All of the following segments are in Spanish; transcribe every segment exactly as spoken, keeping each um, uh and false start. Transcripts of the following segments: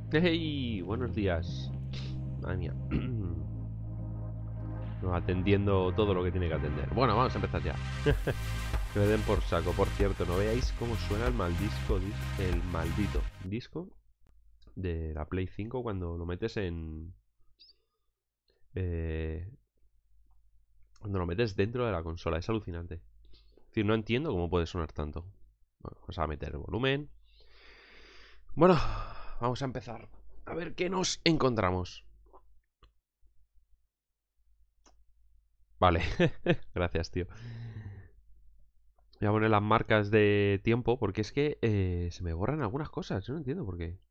¡Hey! Buenos días. Madre mía. No, atendiendo todo lo que tiene que atender. Bueno, vamos a empezar ya. Que me den por saco. Por cierto, no veáis cómo suena el maldisco, el maldito disco de la Play cinco cuando lo metes en... Eh, cuando lo metes dentro de la consola. Es alucinante. Es decir, no entiendo cómo puede sonar tanto. Bueno, vamos a meter el volumen. Bueno, vamos a empezar. A ver qué nos encontramos. Vale, gracias, tío. Voy a poner las marcas de tiempo porque es que eh, se me borran algunas cosas. Yo no entiendo por qué.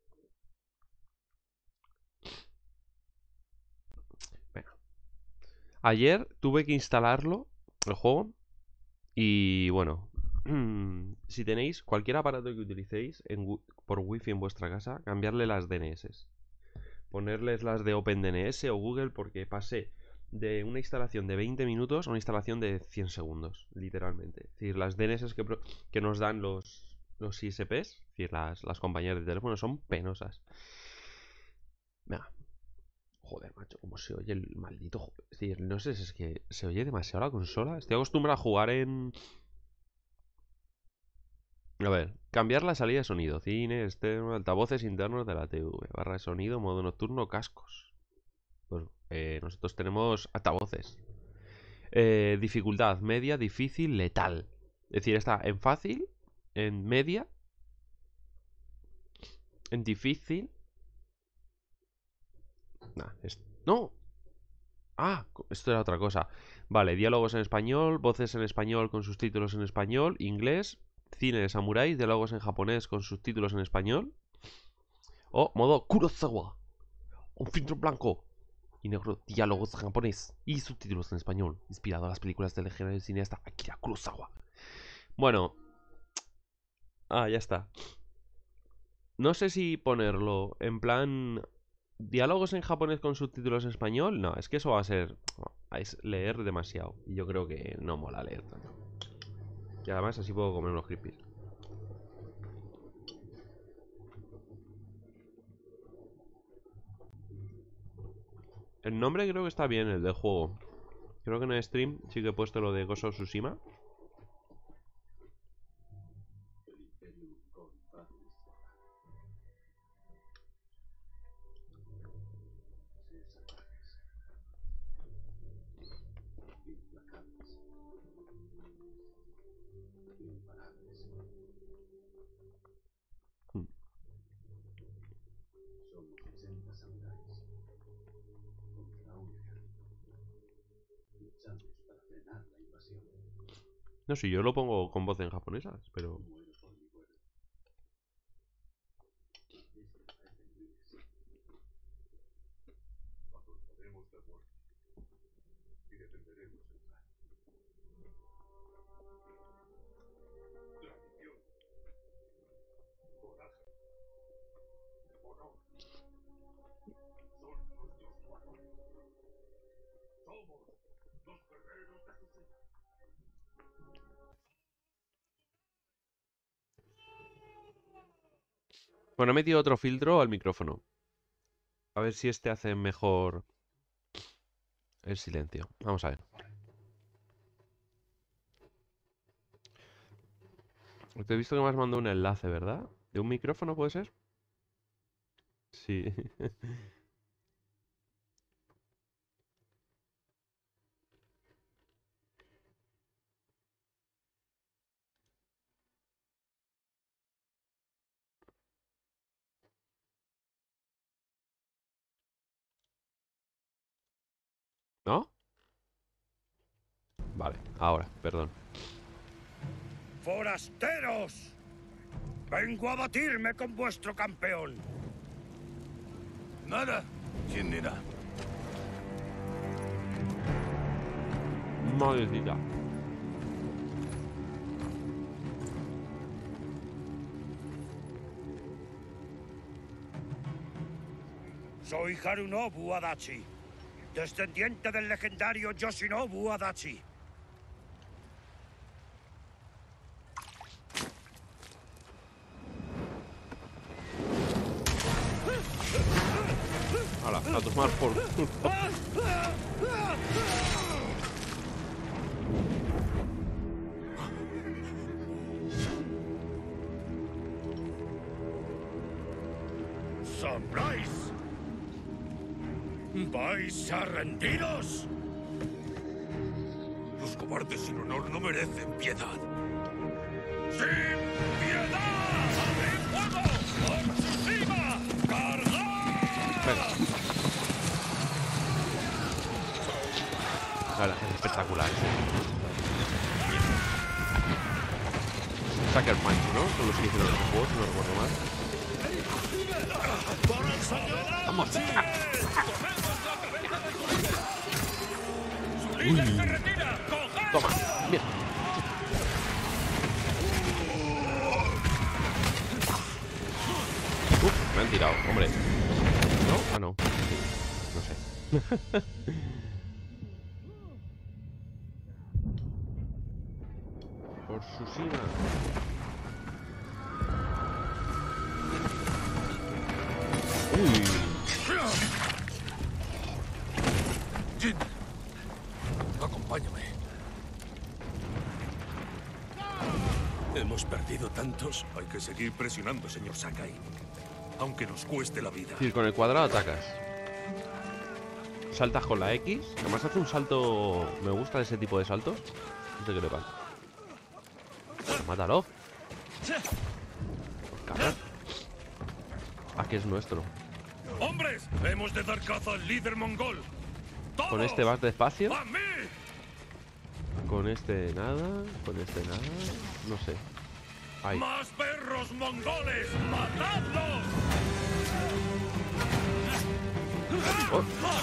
Venga. Ayer tuve que instalarlo, el juego. Y bueno, si tenéis cualquier aparato que utilicéis en, por wifi en vuestra casa, cambiarle las D N S. Ponerles las de OpenDNS o Google porque pasé de una instalación de veinte minutos a una instalación de cien segundos, literalmente. Es decir, las D N S que, que nos dan los, los I S Ps, es decir, las, las compañías de teléfono, son penosas. Venga. Joder, macho, cómo se oye el maldito juego. Es decir, no sé si es que se oye demasiado la consola. Estoy acostumbrado a jugar en... A ver, cambiar la salida de sonido. Cine, externo, altavoces internos de la T V. Barra de sonido, modo nocturno, cascos. Pues eh, nosotros tenemos altavoces. Eh, dificultad, media, difícil, letal. Es decir, está en fácil, en media, en difícil. Nah, es... ¡No! Ah, esto era otra cosa. Vale, diálogos en español, voces en español con subtítulos en español, inglés, cine de samuráis, diálogos en japonés con subtítulos en español. O modo Kurosawa, un filtro blanco y negro, diálogos en japonés y subtítulos en español, inspirado a las películas del legendario cineasta Akira Kurosawa. Bueno. Ah, ya está. No sé si ponerlo en plan... ¿Diálogos en japonés con subtítulos en español? No, es que eso va a ser... Es leer demasiado. Y yo creo que no mola leer tanto. Y además así puedo comer unos creepies. El nombre creo que está bien, el del juego. Creo que en el stream sí que he puesto lo de Ghost of Tsushima. No sé, yo lo pongo con voz en japonesa, pero... Bueno, he metido otro filtro al micrófono. A ver si este hace mejor el silencio. Vamos a ver. Te he visto que me has mandado un enlace, ¿verdad? ¿De un micrófono puede ser? Sí. ¿No? Vale, ahora, perdón. ¡Forasteros! Vengo a batirme con vuestro campeón. Nada. ¿Quién era? Madrecita. Soy Harunobu Adachi, descendiente del legendario Yoshinobu Adachi. A tomar por culo. ¡Samuráis! ¿Vais a rendiros? Los cobardes sin honor no merecen piedad. ¡Sin piedad! ¡Abrid fuego! ¡Por Tsushima! ¡Cargad! Venga. La verdad es espectacular. Sucker Punch, ¿no? Son los que hicieron los juegos, si no recuerdo mal. Vamos. Uy. Toma, bien. Uf, me han tirado, hombre. ¿No? Ah, no. No sé. Por Tsushima. Uy. Jin, acompáñame. Hemos perdido tantos. Hay que seguir presionando, señor Sakai. Aunque nos cueste la vida. Es decir, con el cuadrado atacas. Saltas con la X. Además hace un salto... Me gusta ese tipo de saltos. No sé qué le pasa. Mátalo. Cabrón. Ah, que es nuestro. ¡Hombres! Hemos de dar caza al líder mongol. ¡Todos! Con este vas despacio. ¡A mí! Con este nada. Con este nada. No sé. Ahí. ¡Más perros mongoles! ¡Matadlos! Oh.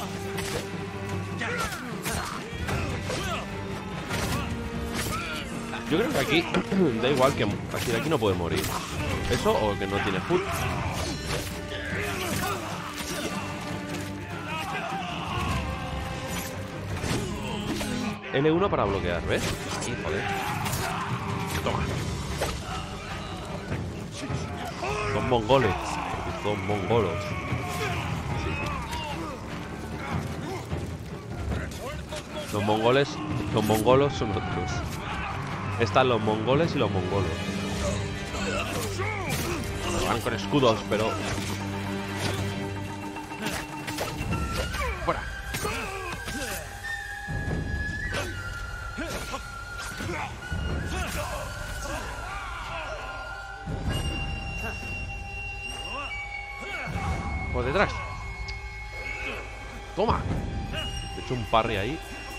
Yo creo que aquí da igual que aquí, de aquí no puede morir. Eso o que no tiene food. L uno para bloquear, ¿ves? Aquí, joder. Toma. Son mongoles. Son mongolos. Sí. Los mongoles, los mongolos son otros. Están los mongoles y los mongolos. Van con escudos, pero... ¡Fuera! Por detrás. Toma. He hecho un parry ahí.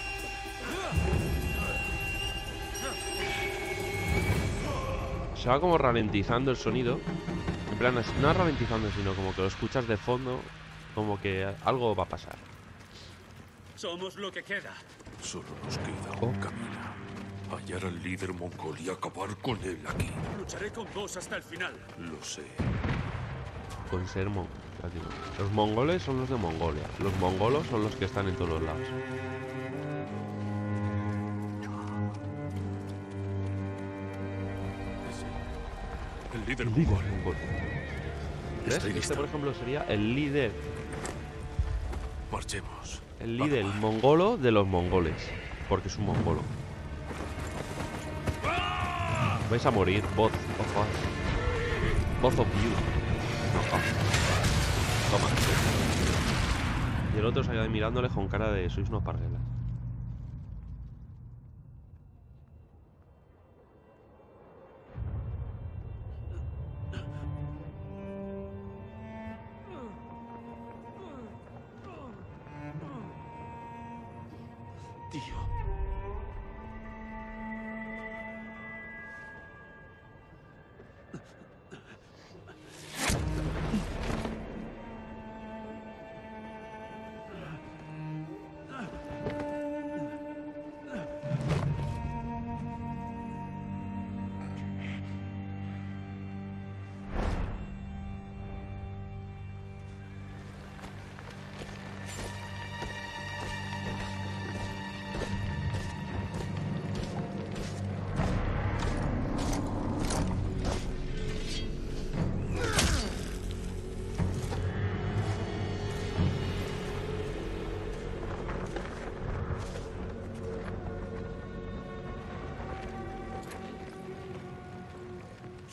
Se va como ralentizando el sonido. En plan, no ralentizando, sino como que lo escuchas de fondo. Como que algo va a pasar. Somos lo que queda. Solo nos queda Oh. un camino. Hallar al líder mongol y acabar con él aquí. Lucharé con vos hasta el final. Lo sé. Con ser mon... Los mongoles son los de Mongolia. Los mongolos son los que están en todos los lados. El líder El líder mongol. mongol. ¿Ves? Estoy Este, listo. por ejemplo, sería el líder. Marchemos. El líder mongolo de los mongoles. Porque es un mongolo. Vais a morir, both of us. Both of you. Ajá. Toma. Y el otro se queda mirándole con cara de sois unos parguelas. Tío.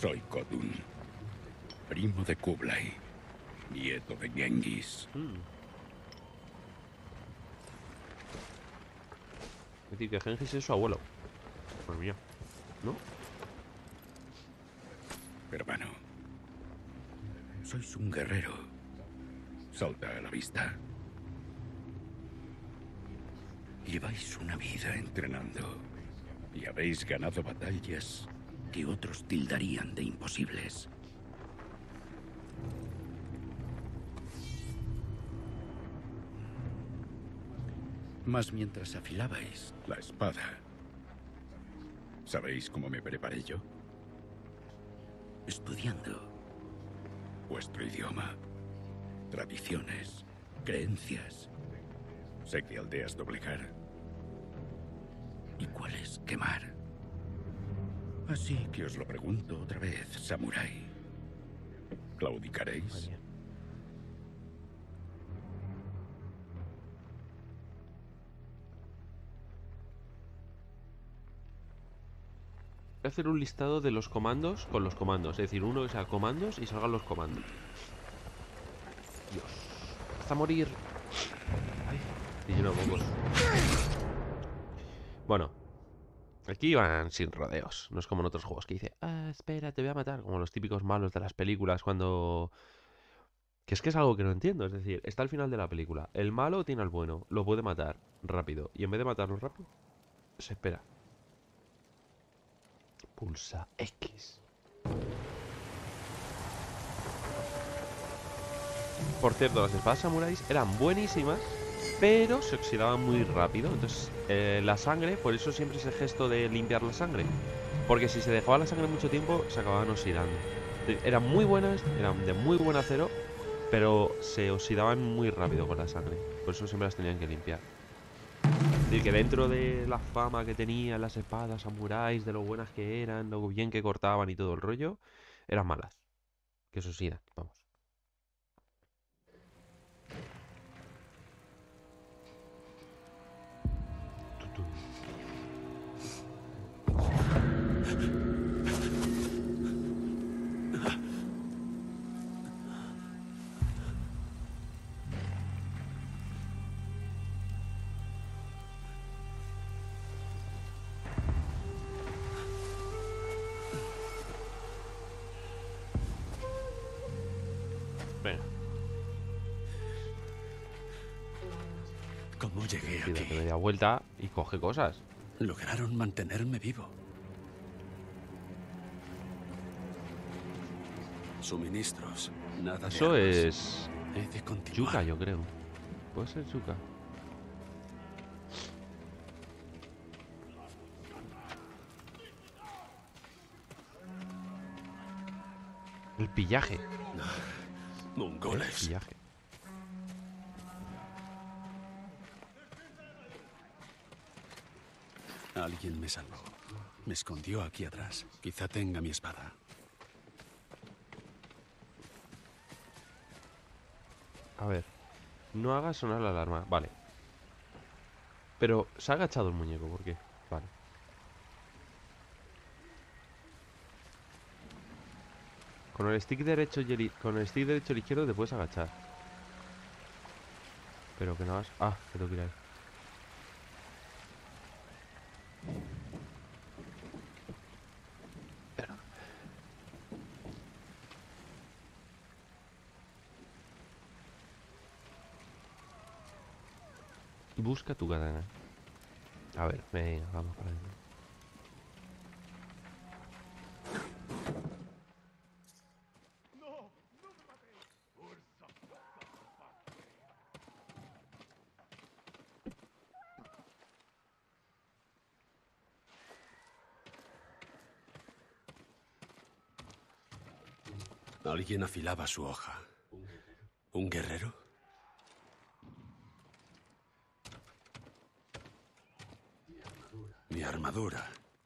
Soy Khotun, primo de Kublai, nieto de Genghis. Mm. Es decir, que Genghis es su abuelo. Pues mía, ¿no? Hermano, sois un guerrero. Salta a la vista. Lleváis una vida entrenando y habéis ganado batallas que otros tildarían de imposibles. Mas mientras afilabais la espada, ¿sabéis cómo me preparé yo? Estudiando vuestro idioma, tradiciones, creencias. Sé que aldeas doblegar y cuáles quemar. Así que os lo pregunto otra vez, samurái. ¿Claudicaréis? Vale. Voy a hacer un listado de los comandos con los comandos. Es decir, uno que sea comandos y salgan los comandos. Dios. Hasta morir. Ay, estoy lleno de mocos. Bueno. Aquí van sin rodeos. No es como en otros juegos que dice, ah, espera, te voy a matar. Como los típicos malos de las películas cuando... Que es que es algo que no entiendo. Es decir, está al final de la película. El malo tiene al bueno. Lo puede matar rápido. Y en vez de matarlo rápido, se espera. Pulsa X. Por cierto, las espadas samuráis eran buenísimas, pero se oxidaban muy rápido. Entonces, eh, la sangre, por eso siempre ese gesto de limpiar la sangre. Porque si se dejaba la sangre mucho tiempo, se acababan oxidando. Eran muy buenas, eran de muy buen acero, pero se oxidaban muy rápido con la sangre. Por eso siempre las tenían que limpiar. Es decir, que dentro de la fama que tenían las espadas samuráis, de lo buenas que eran, lo bien que cortaban y todo el rollo, eran malas. Que se oxidan, vamos. Tu, tu. Venga, ¿Cómo llegué y date aquí? media vuelta y coge cosas. Lograron mantenerme vivo. Suministros, nada de Eso armas. es He de continuar. yuca, yo creo. Puede ser yuca. El pillaje. El Mongoles. pillaje. Alguien me salvó. Me escondió aquí atrás. Quizá tenga mi espada. A ver. No haga sonar la alarma. Vale. Pero se ha agachado el muñeco, ¿por qué? Vale. Con el stick derecho y el, con el stick derecho y el izquierdo te puedes agachar. Pero que no hagas... Ah, que tengo que ir ahí. Busca tu katana. A ver, venga, vamos para adentro. Alguien afilaba su hoja. ¿Un guerrero? Mi armadura.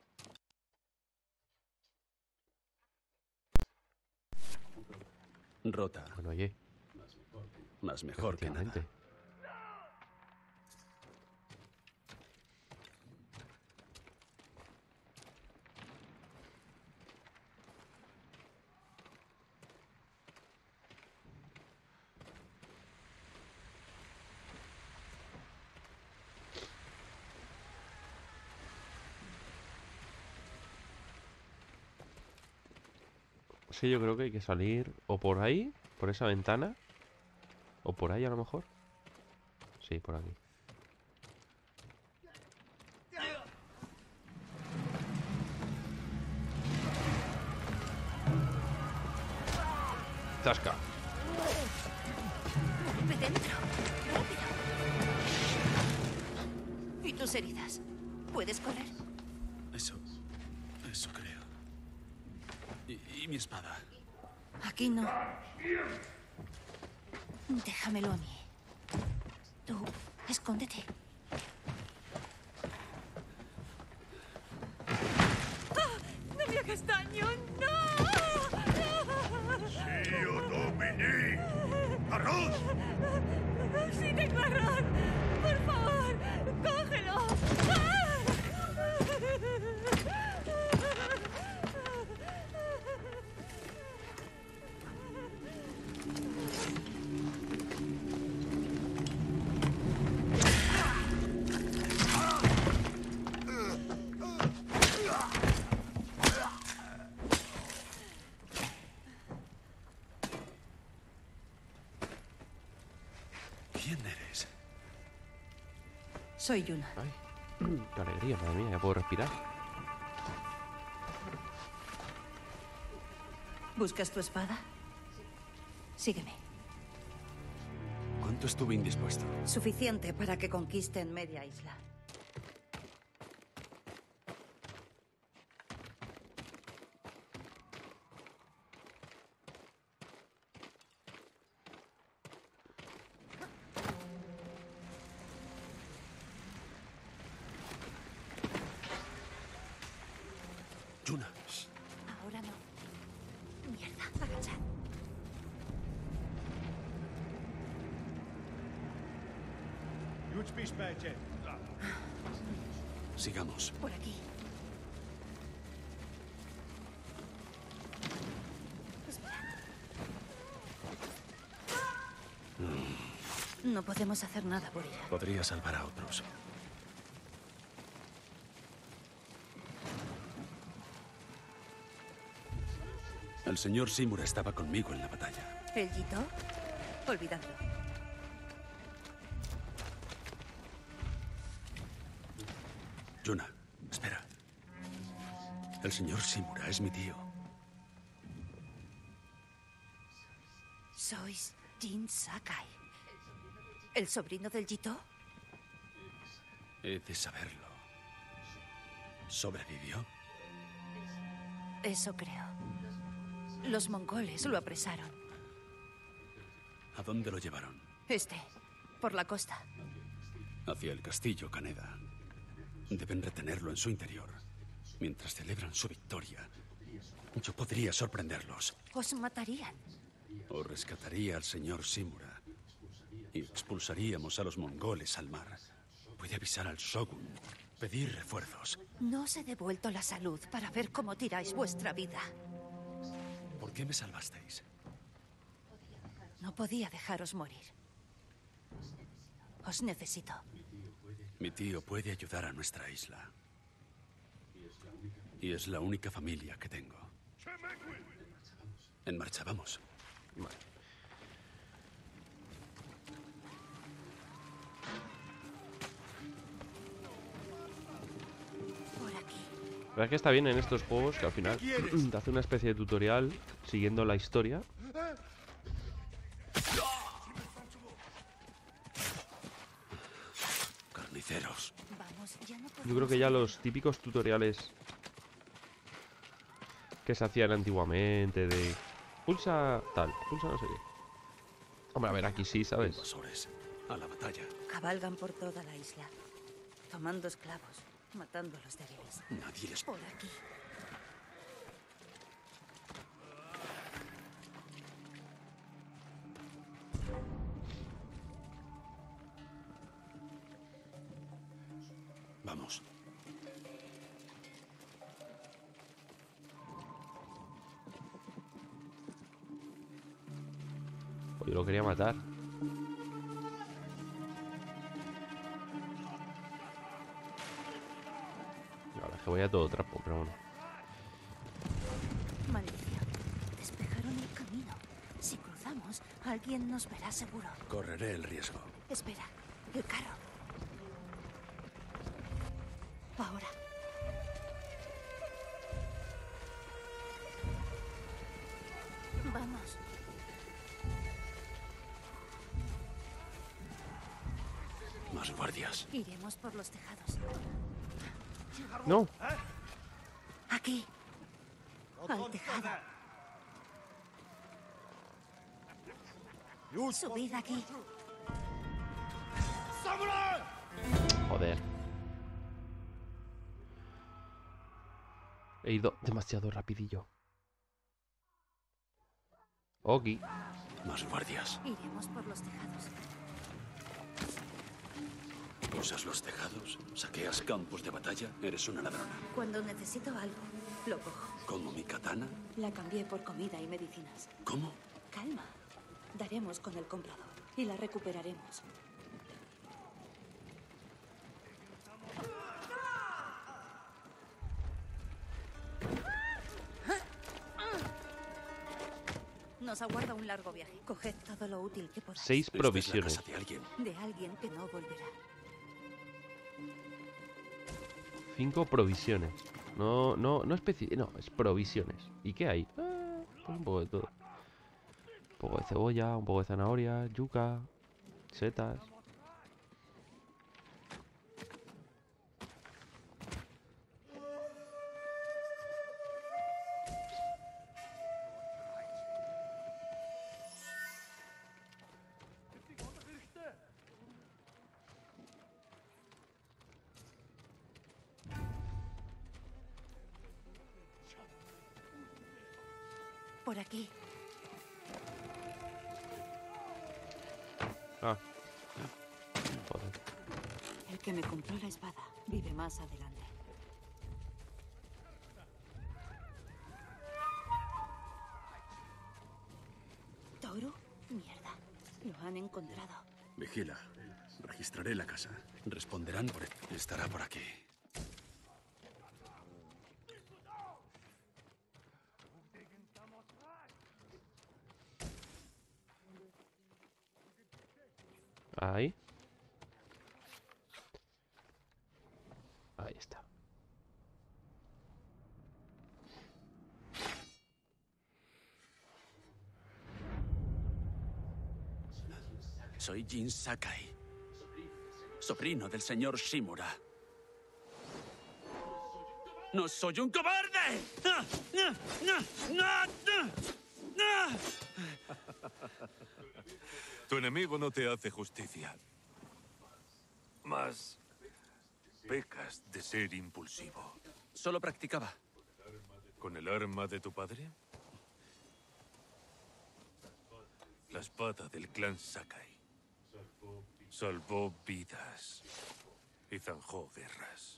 Rota, Bueno, oye, más mejor que nada. efectivamente. Sí, yo creo que hay que salir o por ahí, por esa ventana, o por ahí a lo mejor. Sí, por aquí. Zasca. ¡Ve dentro! ¡Rápido! ¿Y tus heridas? ¿Puedes correr? Eso... eso creo. Y, y mi espada. Aquí no. Déjamelo a mí. Tú, escóndete. ¡Ah! ¡No me hagas daño! ¡No! ¡Tío Domini! ¡Arroz! ¡Sí tengo arroz! ¡Por favor! ¡Cógelo! ¿Quién eres? Soy Yuna. Ay, qué alegría, madre mía, ya puedo respirar. ¿Buscas tu espada? Sígueme. ¿Cuánto estuve indispuesto? Suficiente para que conquisten media isla. Yuna. Ahora no. Mierda, agacha. Sigamos. Por aquí. No podemos hacer nada por ella. Podría salvar a otros. El señor Simura estaba conmigo en la batalla. ¿El Jito? Olvidadlo. Yuna, espera. El señor Simura es mi tío. Sois Jin Sakai. ¿El sobrino del Jito? He de saberlo. ¿Sobrevivió? Eso creo. Los mongoles lo apresaron. ¿A dónde lo llevaron? Este, por la costa. Hacia el castillo Kaneda. Deben retenerlo en su interior. Mientras celebran su victoria, yo podría sorprenderlos. Os matarían. O rescataría al señor Simura y expulsaríamos a los mongoles al mar. Puede avisar al shogun, pedir refuerzos. No os he devuelto la salud para ver cómo tiráis vuestra vida. ¿Por qué me salvasteis? No podía dejaros morir. Os necesito. Mi tío puede ayudar a nuestra isla. Y es la única familia que tengo. En marcha, vamos. Vale. Por aquí. La verdad es que está bien en estos juegos que al final te hace una especie de tutorial siguiendo la historia. Carniceros. Vamos, ya no Yo creo podemos que ya ir. los típicos tutoriales que se hacían antiguamente de pulsa tal, pulsa no sé qué. Hombre, a ver, aquí sí, ¿sabes? Invasores. A la batalla. Cabalgan por toda la isla, tomando esclavos, matando a los débiles. Nadie les... Por aquí. Vamos. Pues yo lo quería matar. La verdad es que voy a todo trapo, pero bueno. Maldición. Alguien nos verá seguro. Correré el riesgo. Espera, el carro. Ahora. Vamos. Más guardias. Iremos por los tejados. No. Aquí. Al tejado. Subid aquí. Joder. He ido demasiado rapidillo. Ok. Más guardias. Iremos por los tejados. ¿Usas los tejados? ¿Saqueas campos de batalla? Eres una ladrona. Cuando necesito algo, lo cojo. ¿Como mi katana? La cambié por comida y medicinas. ¿Cómo? Calma. Daremos con el comprador y la recuperaremos. Nos aguarda un largo viaje. Coged todo lo útil que podáis. Seis Esta es la provisiones. casa de alguien. De alguien que no volverá. Cinco provisiones. No, no, no especi... No, es provisiones. ¿Y qué hay? Ah, pues un poco de todo. Un poco de cebolla, un poco de zanahoria, yuca, setas. Por aquí. Ah. Joder. El que me compró la espada vive más adelante. ¿Toro? Mierda. Lo han encontrado. Vigila. Registraré la casa. Responderán por... Estará por aquí. Ahí. Ahí está. Soy Jin Sakai, sobrino del señor Shimura. ¡No soy un cobarde! ¡Ah! ¡Ah! ¡Ah! ¡Ah! ¡Ah! Tu enemigo no te hace justicia. Más pecas de ser impulsivo. Solo practicaba. ¿Con el arma de tu padre? La espada del clan Sakai. Salvó vidas y zanjó guerras.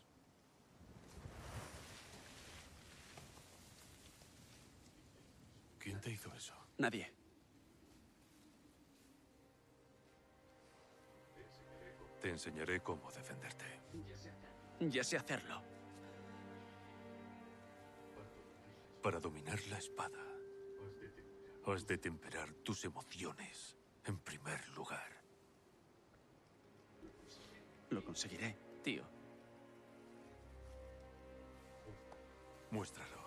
¿Quién te hizo eso? Nadie. Te enseñaré cómo defenderte. Ya sé hacerlo. Para dominar la espada, has de temperar tus emociones en primer lugar. Lo conseguiré, tío. Muéstralo.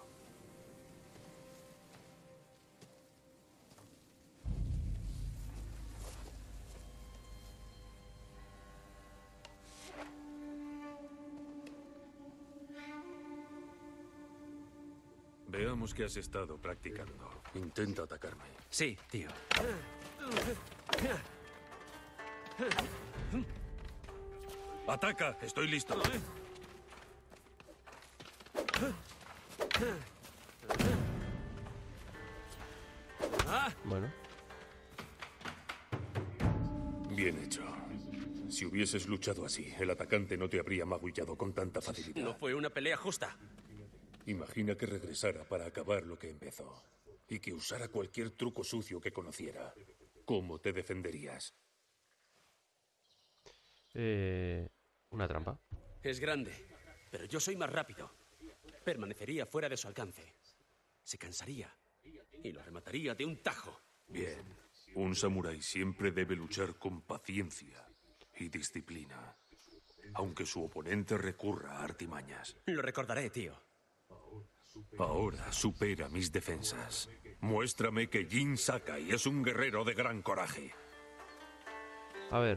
Veamos qué has estado practicando. Intenta atacarme. Sí, tío. ¡Ataca! Estoy listo. Bueno. Bien hecho. Si hubieses luchado así, el atacante no te habría magullado con tanta facilidad. No fue una pelea justa. Imagina que regresara para acabar lo que empezó. Y que usara cualquier truco sucio que conociera. ¿Cómo te defenderías? Eh, una trampa. Es grande, pero yo soy más rápido. Permanecería fuera de su alcance. Se cansaría y lo remataría de un tajo. Bien. Un samurái siempre debe luchar con paciencia y disciplina, aunque su oponente recurra a artimañas. Lo recordaré, tío. Ahora supera mis defensas. Muéstrame que Jin Sakai es un guerrero de gran coraje. A ver.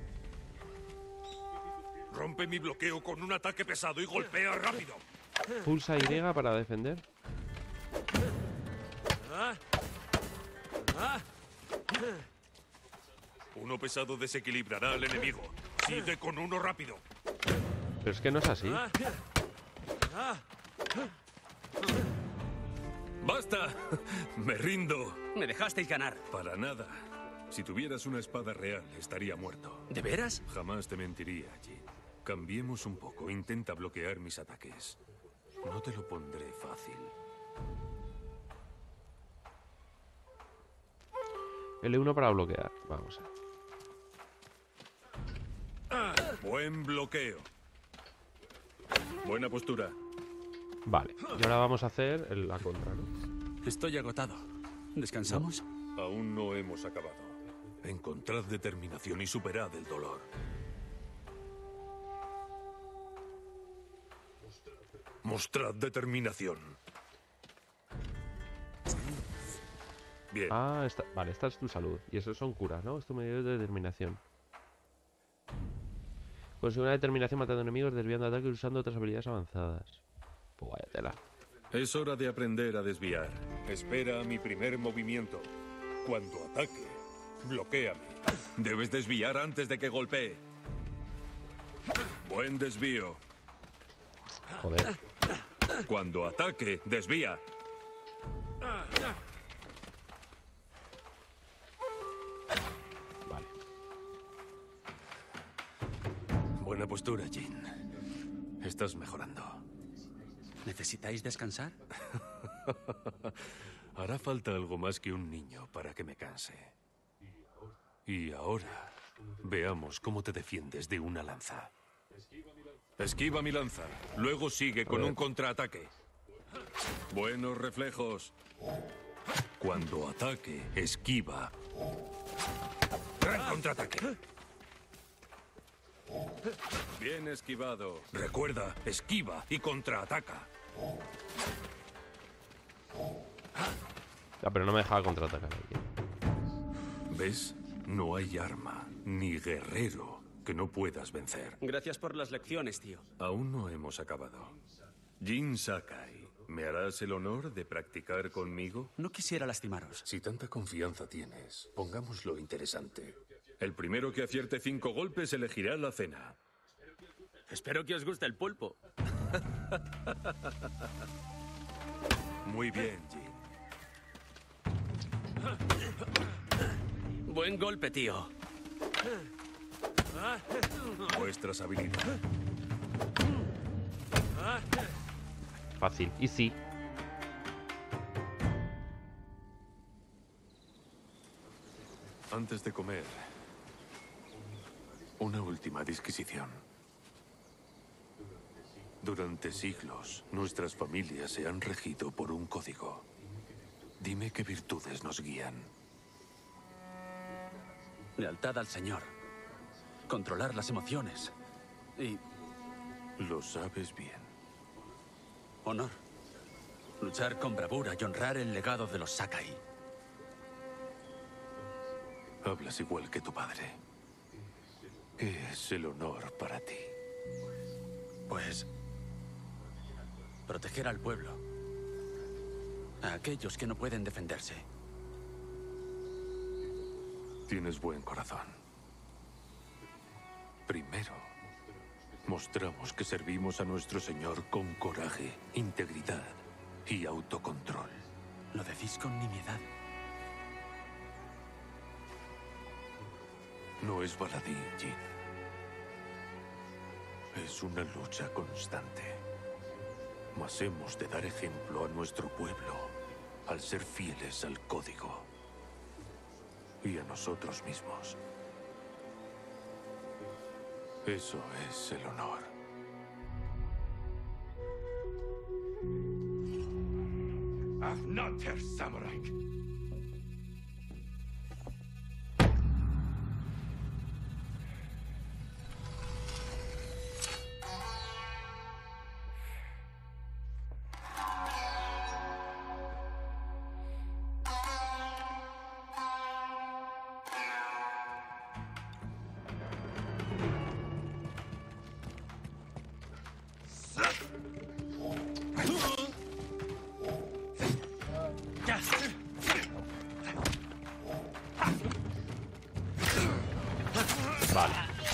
Rompe mi bloqueo con un ataque pesado y golpea rápido. Pulsa Y para defender. Uno pesado desequilibrará al enemigo. Sigue con uno rápido. Pero es que no es así. ¡Basta! Me rindo. Me dejasteis ganar. Para nada. Si tuvieras una espada real, estaría muerto. ¿De veras? Jamás te mentiría, Jin. Cambiemos un poco. Intenta bloquear mis ataques. No te lo pondré fácil. L uno para bloquear. Vamos a ver. Buen bloqueo. Buena postura. Vale. Y ahora vamos a hacer el- la contra, ¿no? Estoy agotado. ¿Descansamos? Aún no hemos acabado. Encontrad determinación y superad el dolor. Mostrad determinación. Bien. Ah, esta, vale, esta es tu salud. Y eso son curas, ¿no? Esto me dio de determinación. Consigue una determinación matando enemigos, desviando ataques y usando otras habilidades avanzadas. Pues vaya tela. Es hora de aprender a desviar. Espera a mi primer movimiento. Cuando ataque, bloquéame. Debes desviar antes de que golpee. Buen desvío. Joder. Cuando ataque, desvía. Vale. Buena postura, Jin. Estás mejorando. ¿Necesitáis descansar? Hará falta algo más que un niño para que me canse. Y ahora, veamos cómo te defiendes de una lanza. Esquiva mi lanza. Luego sigue con un contraataque. Buenos reflejos. Cuando ataque, esquiva. Gran contraataque. Bien esquivado. Recuerda, esquiva y contraataca. Ya, pero no me dejaba contraatacar ahí. ¿Ves? No hay arma ni guerrero que no puedas vencer. Gracias por las lecciones, tío. Aún no hemos acabado. Jin Sakai, ¿me harás el honor de practicar conmigo? No quisiera lastimaros. Si tanta confianza tienes, pongámoslo interesante. El primero que acierte cinco golpes elegirá la cena. Espero que os guste el pulpo. Muy bien, Jin. Buen golpe, tío. Muestras habilidad. Fácil. Y sí. Antes de comer, una última disquisición. Durante siglos, nuestras familias se han regido por un código. Dime qué virtudes nos guían. Lealtad al Señor. Controlar las emociones. Y Lo sabes bien. honor. Luchar con bravura y honrar el legado de los Sakai. Hablas igual que tu padre. ¿Qué es el honor para ti? Pues proteger al pueblo. A aquellos que no pueden defenderse. Tienes buen corazón. Primero, mostramos que servimos a nuestro Señor con coraje, integridad y autocontrol. Lo decís con nimiedad. No es baladí, Jin. Es una lucha constante. Mas hemos de dar ejemplo a nuestro pueblo al ser fieles al código y a nosotros mismos. Eso es el honor. Afnater Samurai.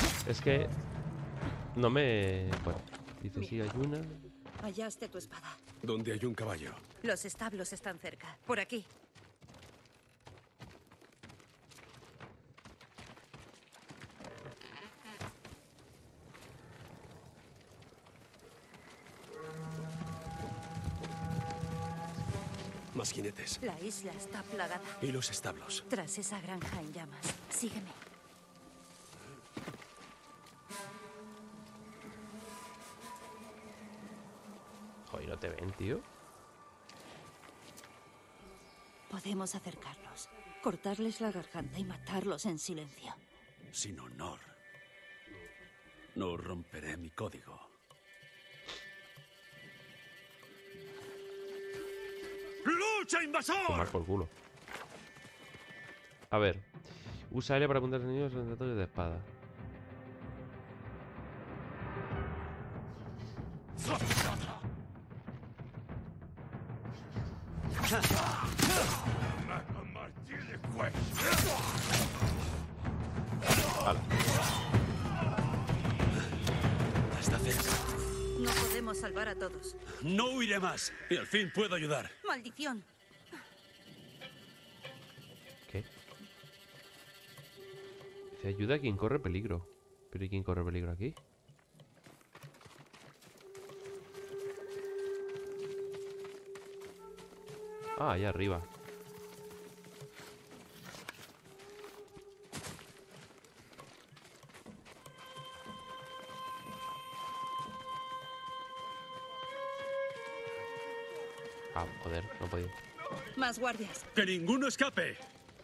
Es que no me... Bueno, dice sí, hay una. Hallaste tu espada. ¿Dónde hay un caballo? Los establos están cerca. Por aquí. Más jinetes. La isla está plagada. ¿Y los establos? Tras esa granja en llamas. Sígueme. Joder, no te ven, tío. Podemos acercarnos, cortarles la garganta y matarlos en silencio. Sin honor. No romperé mi código. ¡Lucha, invasor! Tomar por culo. A ver. Usa L para apuntar a los enemigos en ataques de espada. Vale. Está cerca. No podemos salvar a todos. No huiré más. Y al fin puedo ayudar. ¡Maldición! ¿Qué? Se ayuda a quien corre peligro. ¿Pero y quién corre peligro aquí? Ah, allá arriba. Ah, joder, no he podido. Más guardias. ¡Que ninguno escape!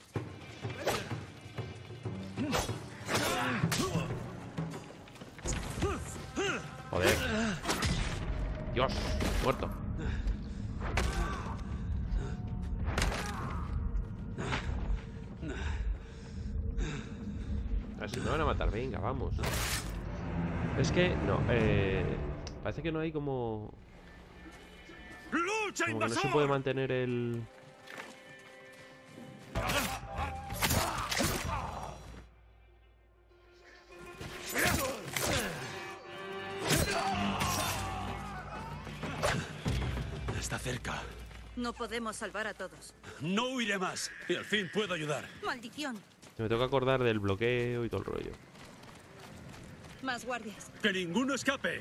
Joder. Dios, muerto. A ver si me van a matar, venga, vamos. Es que, no, eh... parece que no hay como... ¡Lucha, Como que no invasor! se puede mantener el... Está cerca. No podemos salvar a todos. No huiré más. Y al fin puedo ayudar. ¡Maldición! Me tengo que acordar del bloqueo y todo el rollo. Más guardias. ¡Que ninguno escape!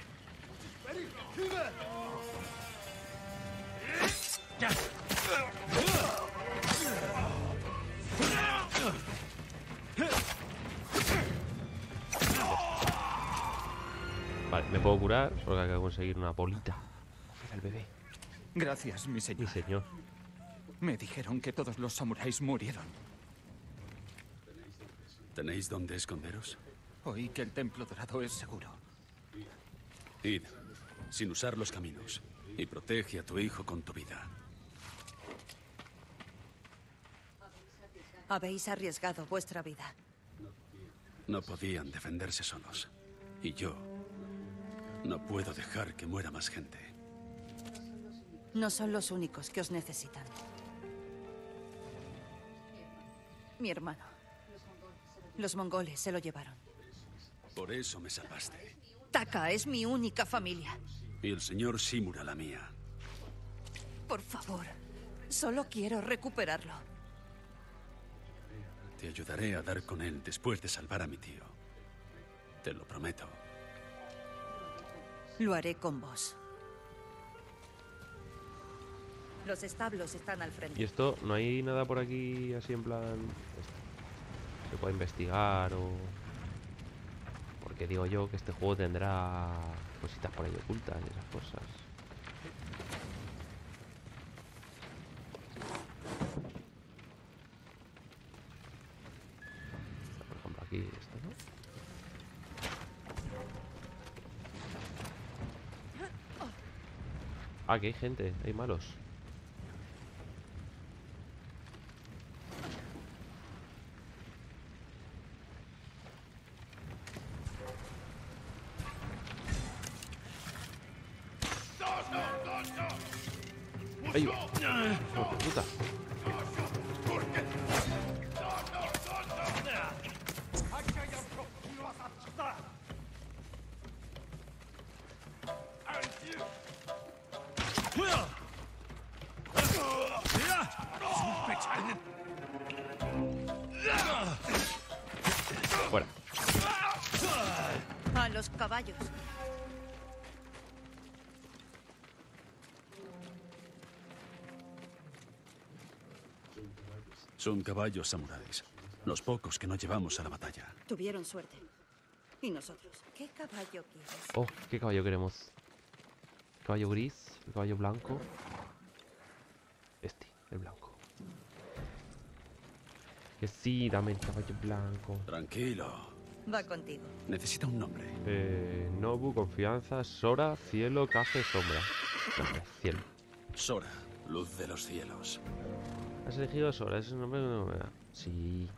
Vale, me puedo curar, solo que hay que conseguir una bolita. Mira el bebé. Gracias, mi Mi señor. señor. Me dijeron que todos los samuráis murieron. ¿Tenéis dónde esconderos? Oí que el Templo Dorado es seguro. Id, sin usar los caminos. Y protege a tu hijo con tu vida. Habéis arriesgado vuestra vida. No podían defenderse solos. Y yo no puedo dejar que muera más gente. No son los únicos que os necesitan. Mi hermano. Los mongoles se lo llevaron. Por eso me salvaste. Taka es mi única familia. Y el señor Shimura la mía. Por favor, solo quiero recuperarlo. Te ayudaré a dar con él después de salvar a mi tío. Te lo prometo. Lo haré con vos. Los establos están al Y frente. esto, ¿no hay nada por aquí así en plan... se puede investigar o...? Porque digo yo que este juego tendrá cositas por ahí ocultas y esas cosas. Por ejemplo aquí esto, ¿no? Ah, que hay gente, hay malos. ¡Ahí va! ¡Oh, qué puta! Fuera. A los caballos. Son caballos samuráis. Los pocos que no llevamos a la batalla. Tuvieron suerte. ¿Y nosotros? ¿Qué caballo quieres? Oh, ¿qué caballo queremos? Caballo gris, el caballo blanco. Este, el blanco. Que sí, dame el caballo blanco. Tranquilo. Va contigo. Necesita un nombre. Eh, Nobu, confianza, Sora, cielo, café, sombra. Nombre, cielo. Sora, luz de los cielos. Has elegido Sora, ese es un nombre que no me da. Sí.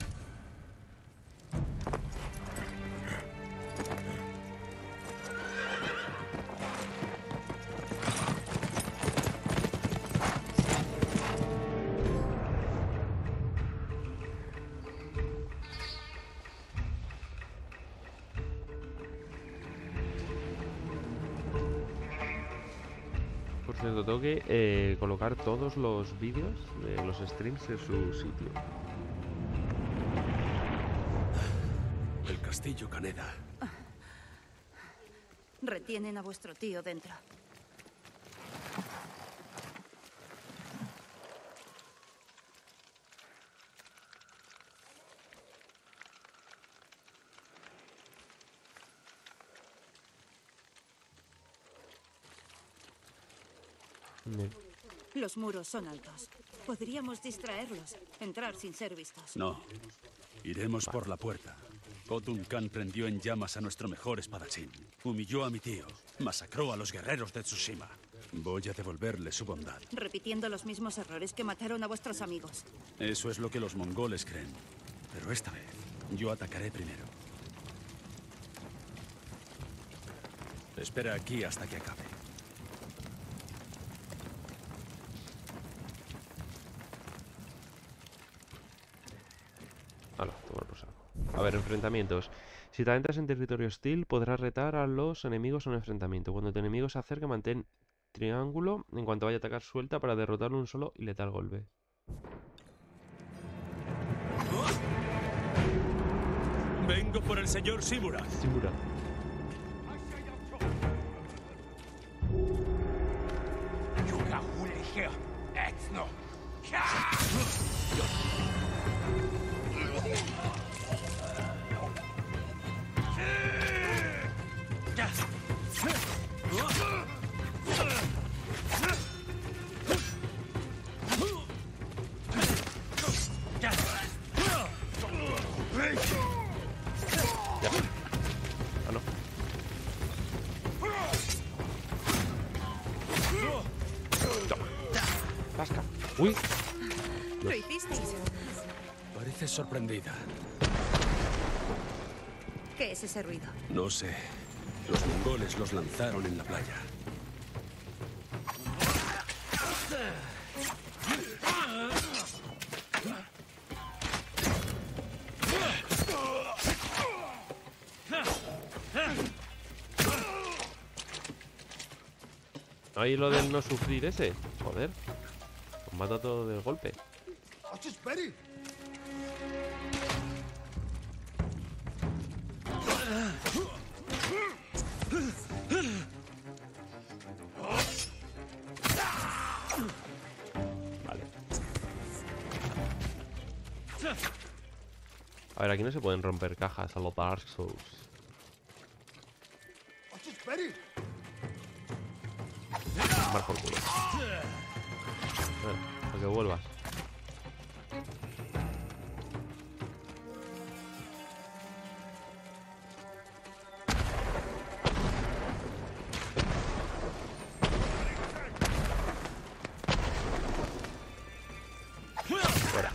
Por cierto, tengo que eh, colocar todos los vídeos de los streams en su sitio. El castillo Kaneda. Retienen a vuestro tío dentro. Bien. Los muros son altos. Podríamos distraerlos, entrar sin ser vistos. No. Iremos por la puerta. Khotun Khan prendió en llamas a nuestro mejor espadachín. Humilló a mi tío. Masacró a los guerreros de Tsushima. Voy a devolverle su bondad. Repitiendo los mismos errores que mataron a vuestros amigos. Eso es lo que los mongoles creen. Pero esta vez, yo atacaré primero. Espera aquí hasta que acabe. Hala, tomar por saco. A ver, enfrentamientos. Si te adentras en territorio hostil, podrás retar a los enemigos a un enfrentamiento. Cuando tu enemigo se acerque, mantén triángulo. En cuanto vaya a atacar, suelta para derrotarlo un solo y letal golpe. Vengo por el señor Shimura. Shimura. Ah, no. Toma. Casca. Uy. ¿Lo hicisteis? Parece sorprendida. ¿Qué es ese ruido? No sé. Los mongoles los lanzaron en la playa. Ahí lo del no sufrir ese. Joder. Os mata todo del golpe. Vale. A ver, aquí no se pueden romper cajas a los Dark Souls. Tomar por culo. A ver, para que vuelvas. Fuera.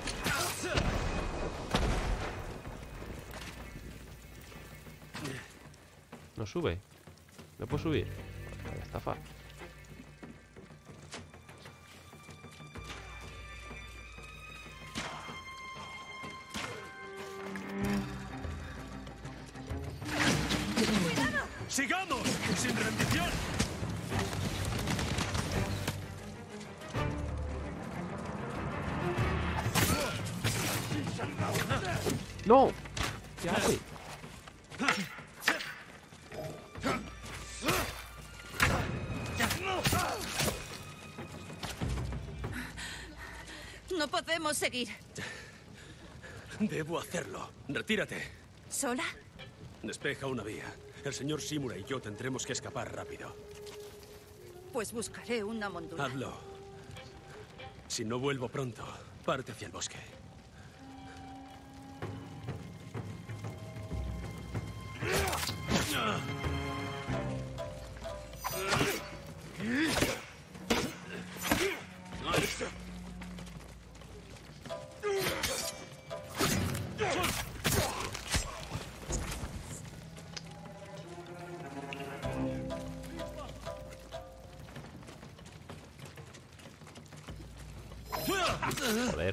No sube. ¿No puedo subir? Vaya estafa. ¡Sigamos! ¡Sin rendición! ¡No! ¿Qué hace? No podemos seguir. Debo hacerlo. Retírate. ¿Sola? Despeja una vía. El señor Shimura y yo tendremos que escapar rápido. Pues buscaré una montura. Hazlo. Si no vuelvo pronto, parte hacia el bosque. Joder.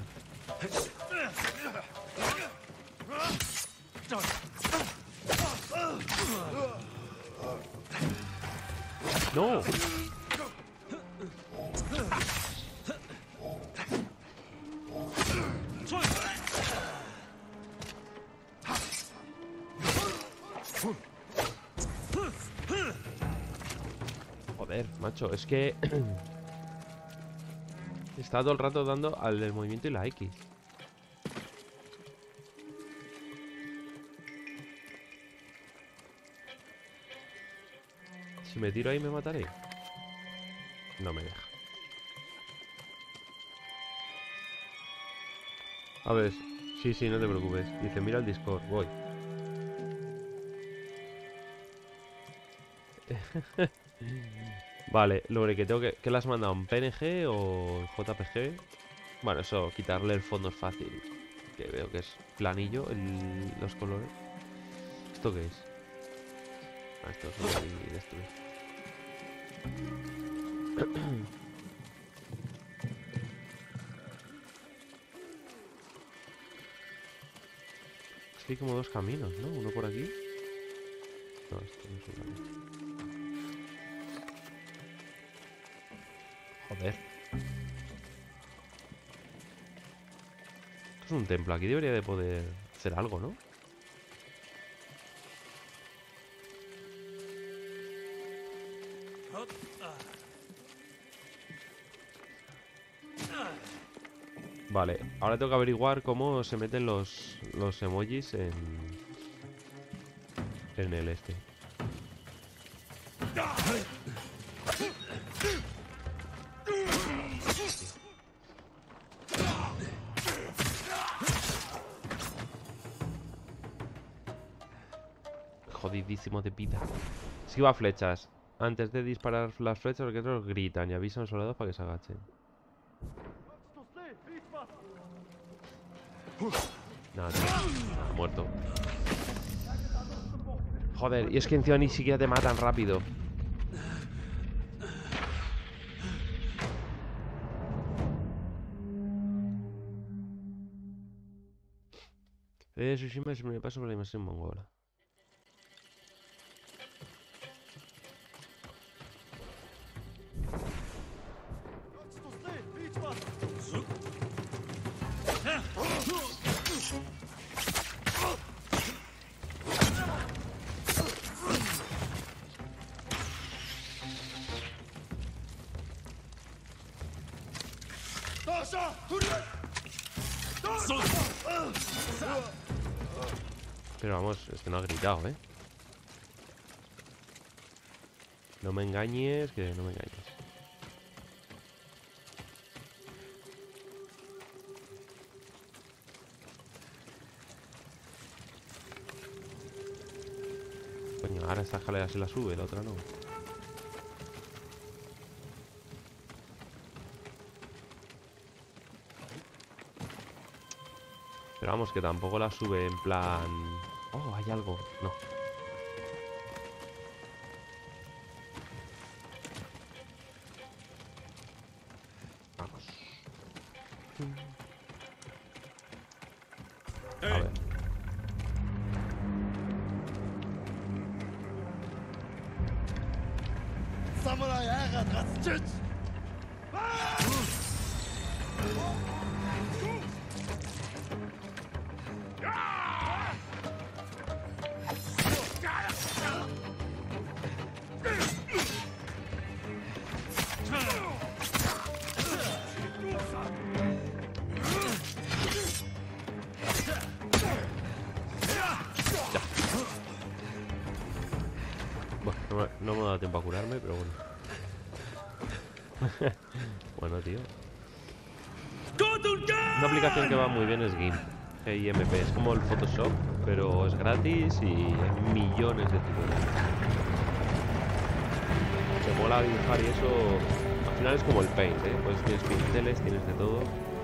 No. Joder, macho, es que está todo el rato dando al del movimiento y la X. Si me tiro ahí me mataré. No me deja. A ver, sí, sí, no te preocupes. Dice, mira el Discord, voy. Vale, Lore, que tengo que... ¿Qué le has mandado? ¿Un P N G o J P G? Bueno, eso, quitarle el fondo es fácil. Que veo que es planillo el... los colores. ¿Esto qué es? Ah, esto es lo de destruir. Es que hay como dos caminos, ¿no? Uno por aquí. No, esto no es un camino. Joder. Esto es un templo. Aquí debería de poder hacer algo, ¿no? Vale, ahora tengo que averiguar cómo se meten los, los emojis en, en el este. Jodidísimo de vida. Esquiva flechas. Antes de disparar las flechas, los guerreros gritan y avisan a los soldados para que se agachen. Nada, tío. Nada, muerto. Joder, y es que encima ni siquiera te matan rápido. Eh, Tsushima es me paso por la invasión mongola. Pero vamos, es que no ha gritado, ¿eh? No me engañes, que no me engañes. Coño, ahora esta escalera se la sube, la otra no. Pero vamos, que tampoco la sube en plan... Oh, hay algo. No. Vamos. A ver. No me, no me ha dado tiempo a curarme, pero bueno. Bueno, tío. Una aplicación que va muy bien es GIMP. G I M P. Es como el Photoshop, pero es gratis y hay millones de tutoriales. Se mola dibujar y eso. Al final es como el Paint, ¿eh? Pues tienes pinceles, tienes de todo.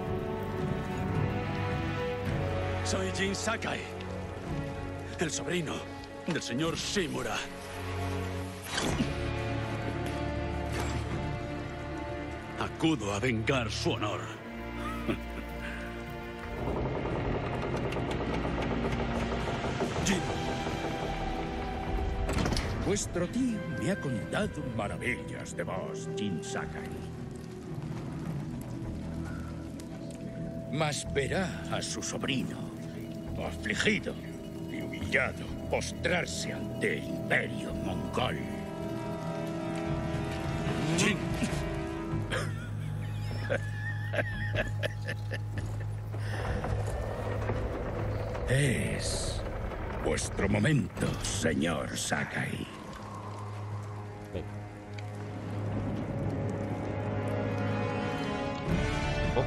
Soy Jin Sakai, el sobrino del señor Shimura. Acudo a vengar su honor. Jin. Vuestro tío me ha contado maravillas de vos, Jin Sakai. Mas verá a su sobrino, afligido y humillado, postrarse ante el imperio mongol. Jin. Es vuestro momento, señor Sakai. Venga. Oh.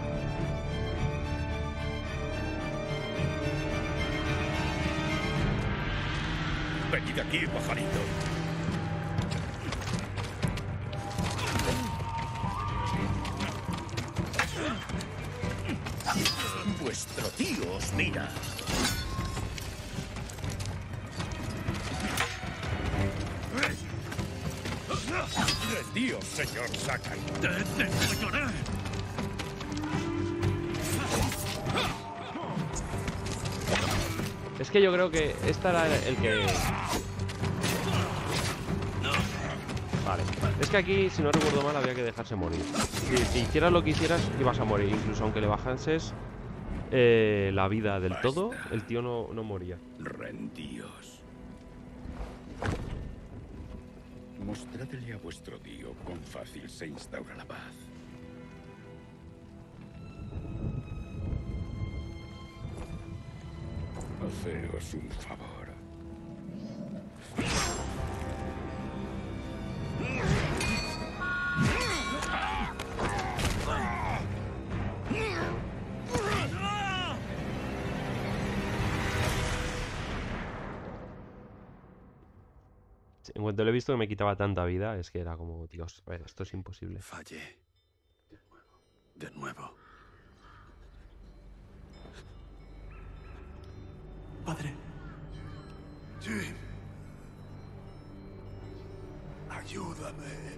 Venid aquí, pajarito. Vuestro tío os mira. Rendíos, señor Sakai. ¡Te degollaré! Es que yo creo que esta era el que... Vale. Es que aquí, si no recuerdo mal, había que dejarse morir. Si, si hicieras lo que hicieras, ibas a morir. Incluso aunque le bajases eh, la vida del Basta. todo, el tío no, no moría. Rendíos. Mostradle a vuestro tío cuán fácil se instaura la paz. Haceos un favor. En cuanto le he visto que me quitaba tanta vida, es que era como, Dios, a ver, esto es imposible. Fallé. De nuevo. Padre. Jin. Ayúdame.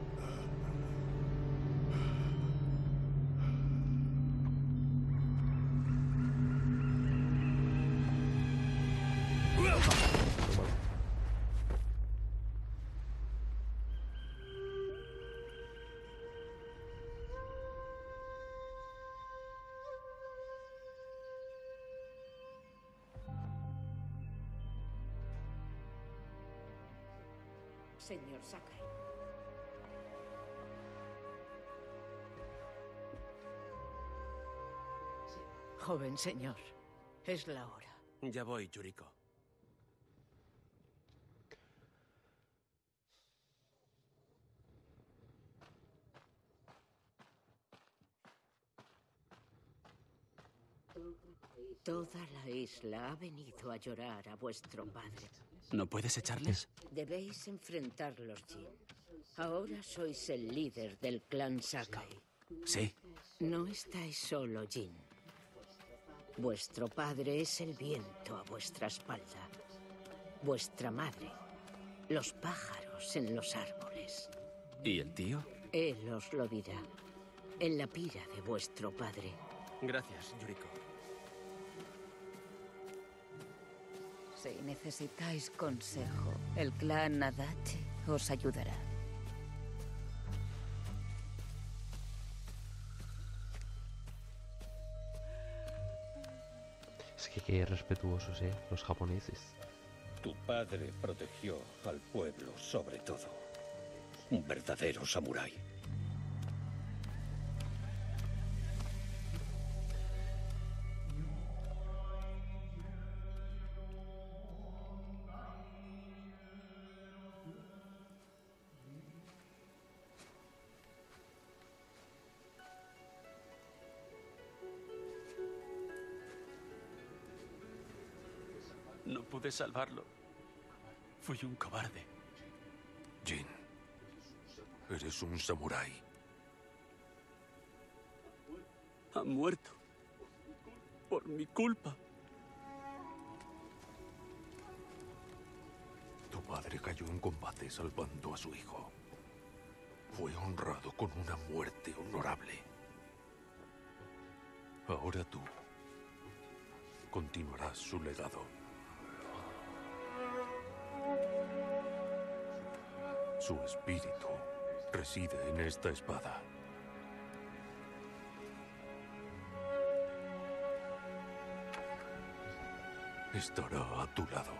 Señor Sakai. Joven señor, es la hora. Ya voy, Yuriko. Toda la isla ha venido a llorar a vuestro padre. ¿No puedes echarles? Debéis enfrentarlos, Jin. Ahora sois el líder del clan Sakai. Sí. No estáis solo, Jin. Vuestro padre es el viento a vuestra espalda. Vuestra madre, los pájaros en los árboles. ¿Y el tío? Él os lo dirá. En la pira de vuestro padre. Gracias, Yuriko. Si necesitáis consejo, el clan Adachi os ayudará. Es que qué respetuosos, ¿eh? Los japoneses. Tu padre protegió al pueblo sobre todo. Un verdadero samurái. pude salvarlo. Fui un cobarde. Jin, eres un samurái. Ha muerto. Por mi culpa. Tu padre cayó en combate salvando a su hijo. Fue honrado con una muerte honorable. Ahora tú continuarás su legado. Su espíritu reside en esta espada. Estará a tu lado.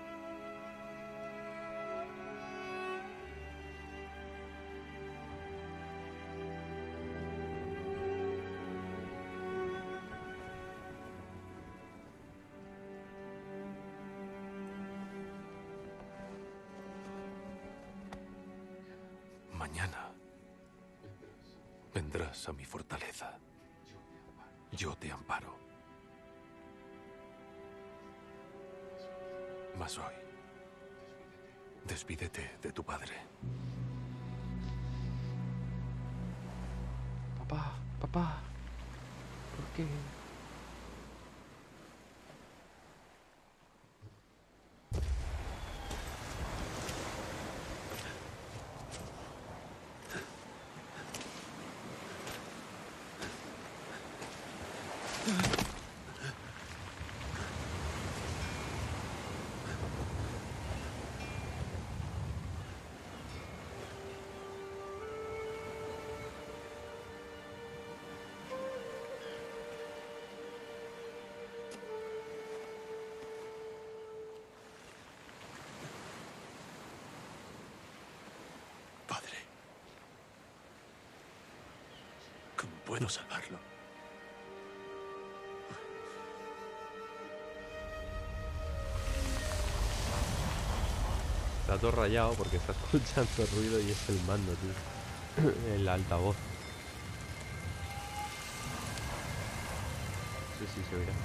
Mañana vendrás a mi fortaleza. Yo te amparo. Mas hoy, despídete de tu padre. Papá, papá. ¿Por qué? Padre. ¿Cómo puedo salvarlo? Está todo rayado porque está escuchando ruido y es el mando, tío. El altavoz. Sí, sí, se oirá.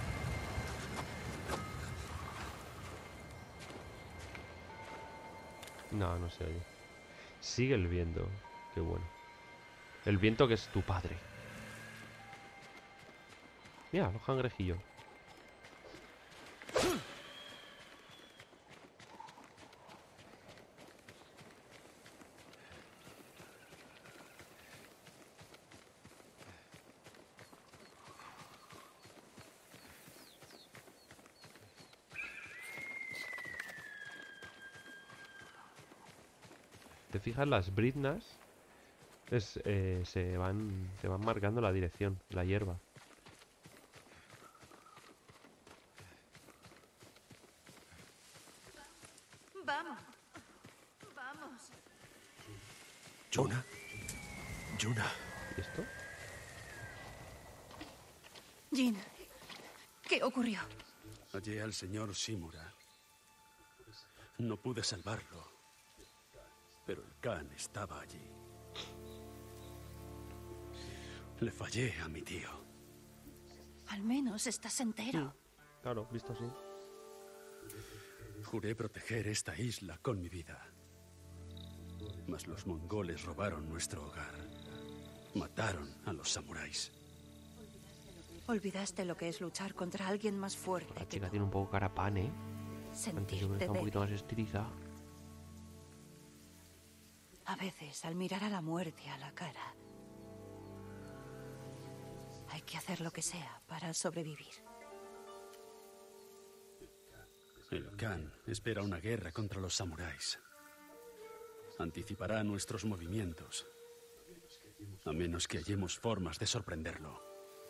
No, no se oye. Sigue el viento. Qué bueno. El viento que es tu padre. Mira, los cangrejillos. ¿Te fijas? Las briznas es, eh, se van se van marcando la dirección, la hierba. Vamos. Vamos. Yuna. Yuna. ¿Y esto? Jin, ¿qué ocurrió? Hallé al señor Shimura. No pude salvarlo. Pero el Khan estaba allí. Le fallé a mi tío. Al menos estás entero. Claro, visto así. Juré proteger esta isla con mi vida. Mas los mongoles robaron nuestro hogar. Mataron a los samuráis. Olvidaste lo que es luchar contra alguien más fuerte La que chica tú. tiene un poco cara pan, ¿eh? Antes yo Sentirte está un débil. poquito más estilizada. A veces, al mirar a la muerte a la cara, hay que hacer lo que sea para sobrevivir. El Khan espera una guerra contra los samuráis. Anticipará nuestros movimientos. A menos que hallemos formas de sorprenderlo.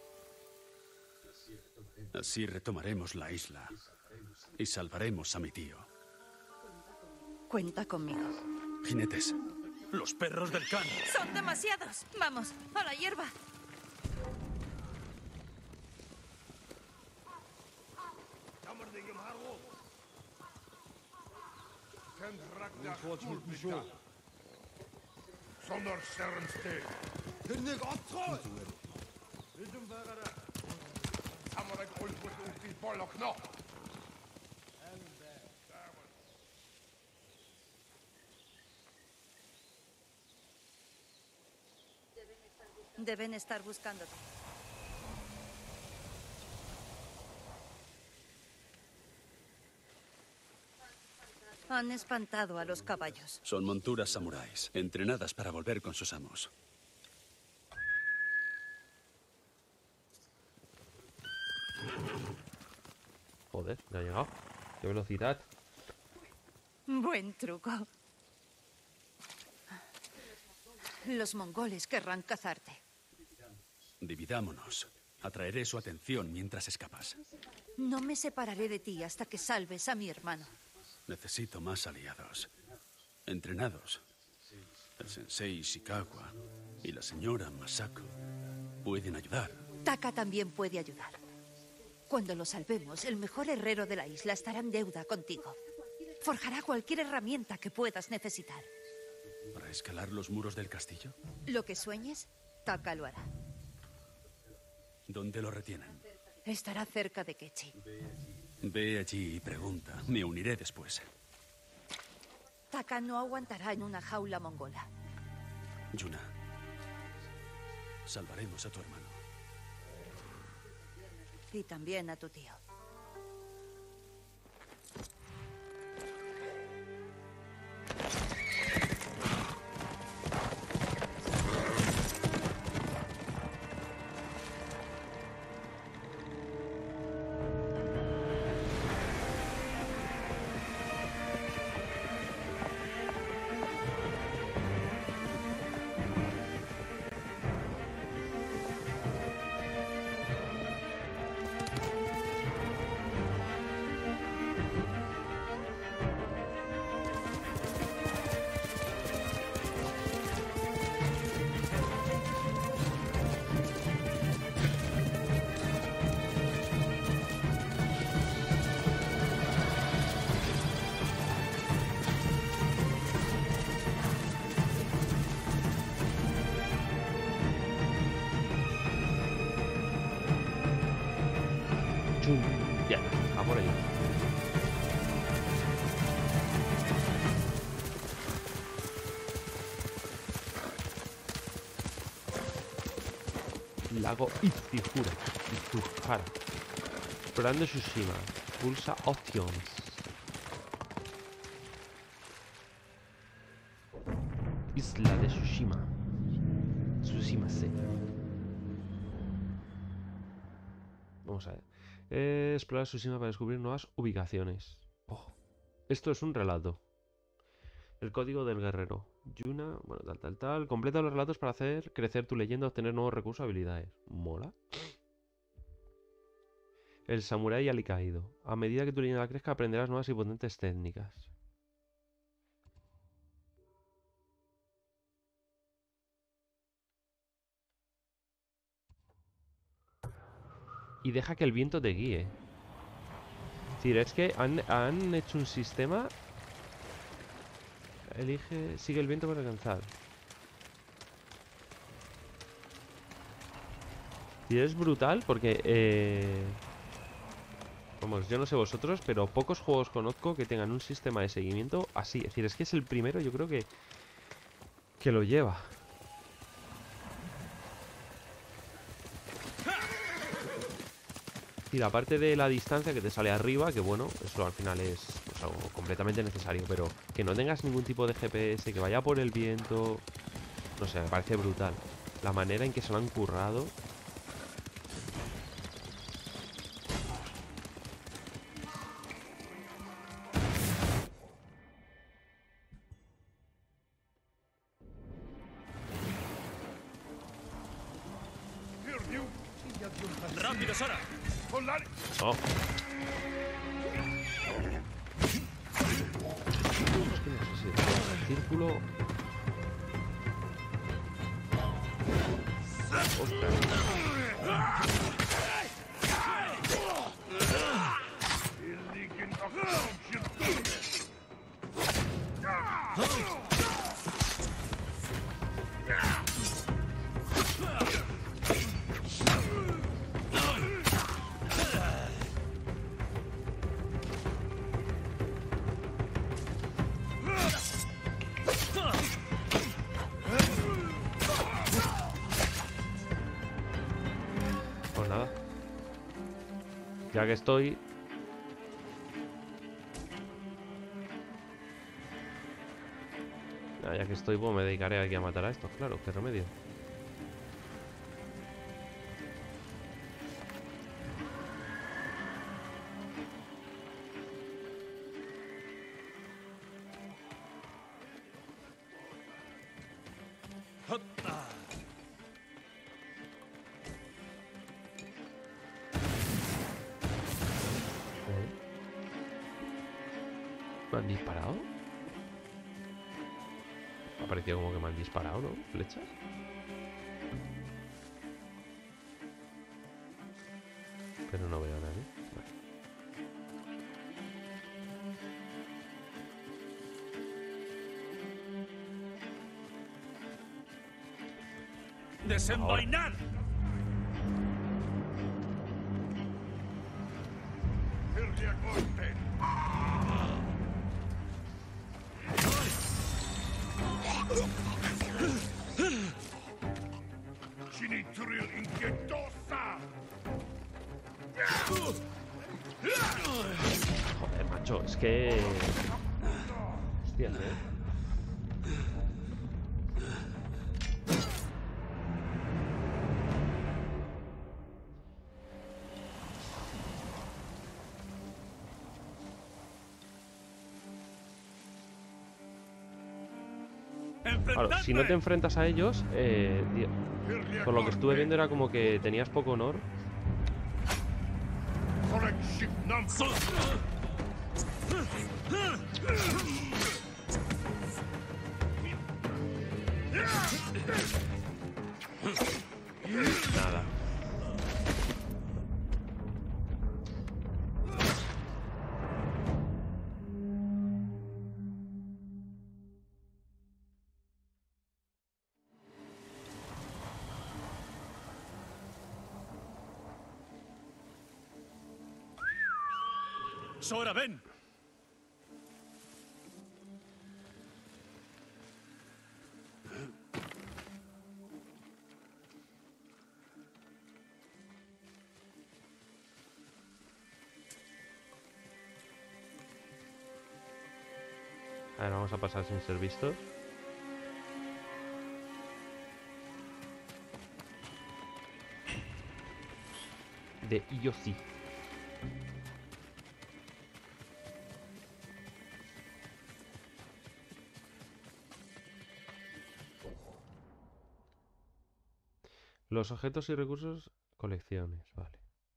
Así retomaremos la isla y salvaremos a mi tío. Cuenta conmigo. Jinetes, los perros del Khan. ¡Son demasiados! ¡Vamos, a la hierba! Zonder sterrensteek. Samurai Kultus und die Bollockner. Deben estar buscándote. Han espantado a los caballos. Son monturas samuráis, entrenadas para volver con sus amos. Joder, me ha llegado. Qué velocidad. Buen truco. Los mongoles querrán cazarte. Dividámonos. Atraeré su atención mientras escapas. No me separaré de ti hasta que salves a mi hermano. Necesito más aliados. Entrenados. El sensei Ishikawa y la señora Masako pueden ayudar. Taka también puede ayudar. Cuando lo salvemos, el mejor herrero de la isla estará en deuda contigo. Forjará cualquier herramienta que puedas necesitar. ¿Para escalar los muros del castillo? Lo que sueñes, Taka lo hará. ¿Dónde lo retienen? Estará cerca de Kechi. Ve allí y pregunta. Me uniré después. Taka no aguantará en una jaula mongola. Yuna, salvaremos a tu hermano. Y también a tu tío. Ya, a por ahí. Lago Izihura. Izuhara. Explorando Tsushima. Pulsa Options. Isla de Tsushima. Tsushima C. Vamos a ver. Eh, explorar Tsushima para descubrir nuevas ubicaciones. Oh. Esto es un relato. El código del guerrero. Yuna, bueno, tal, tal, tal. Completa los relatos para hacer crecer tu leyenda, obtener nuevos recursos, habilidades. Mola. El samurái alicaído. A medida que tu leyenda crezca, aprenderás nuevas y potentes técnicas. Y deja que el viento te guíe. Es decir, es que han, han hecho un sistema. Elige, sigue el viento para alcanzar. Y es brutal porque eh, vamos, yo no sé vosotros, pero pocos juegos conozco que tengan un sistema de seguimiento así. Es decir, es que es el primero, yo creo que que lo lleva. Y la parte de la distancia que te sale arriba, que bueno, eso al final es pues, algo completamente necesario, pero que no tengas ningún tipo de G P S, que vaya por el viento, no sé, me parece brutal. La manera en que se lo han currado. ¡Rápido, Sora! Oh. Es que no sé si el círculo. Ostras. Ya que estoy... Ah, ya que estoy, pues me dedicaré aquí a matar a estos, claro, qué remedio. ¿Me han disparado? Ha parecido como que me han disparado, ¿no? ¿Flechas? Pero no veo a nadie. Vale. ¡Desenvainar! Joder, macho, es que... Hostias, eh. Claro, si no te enfrentas a ellos, eh, por lo que estuve viendo era como que tenías poco honor. Nada. Sora, ven. A ver, vamos a pasar sin ser vistos. De Yoshi. Los objetos y recursos, colecciones, vale.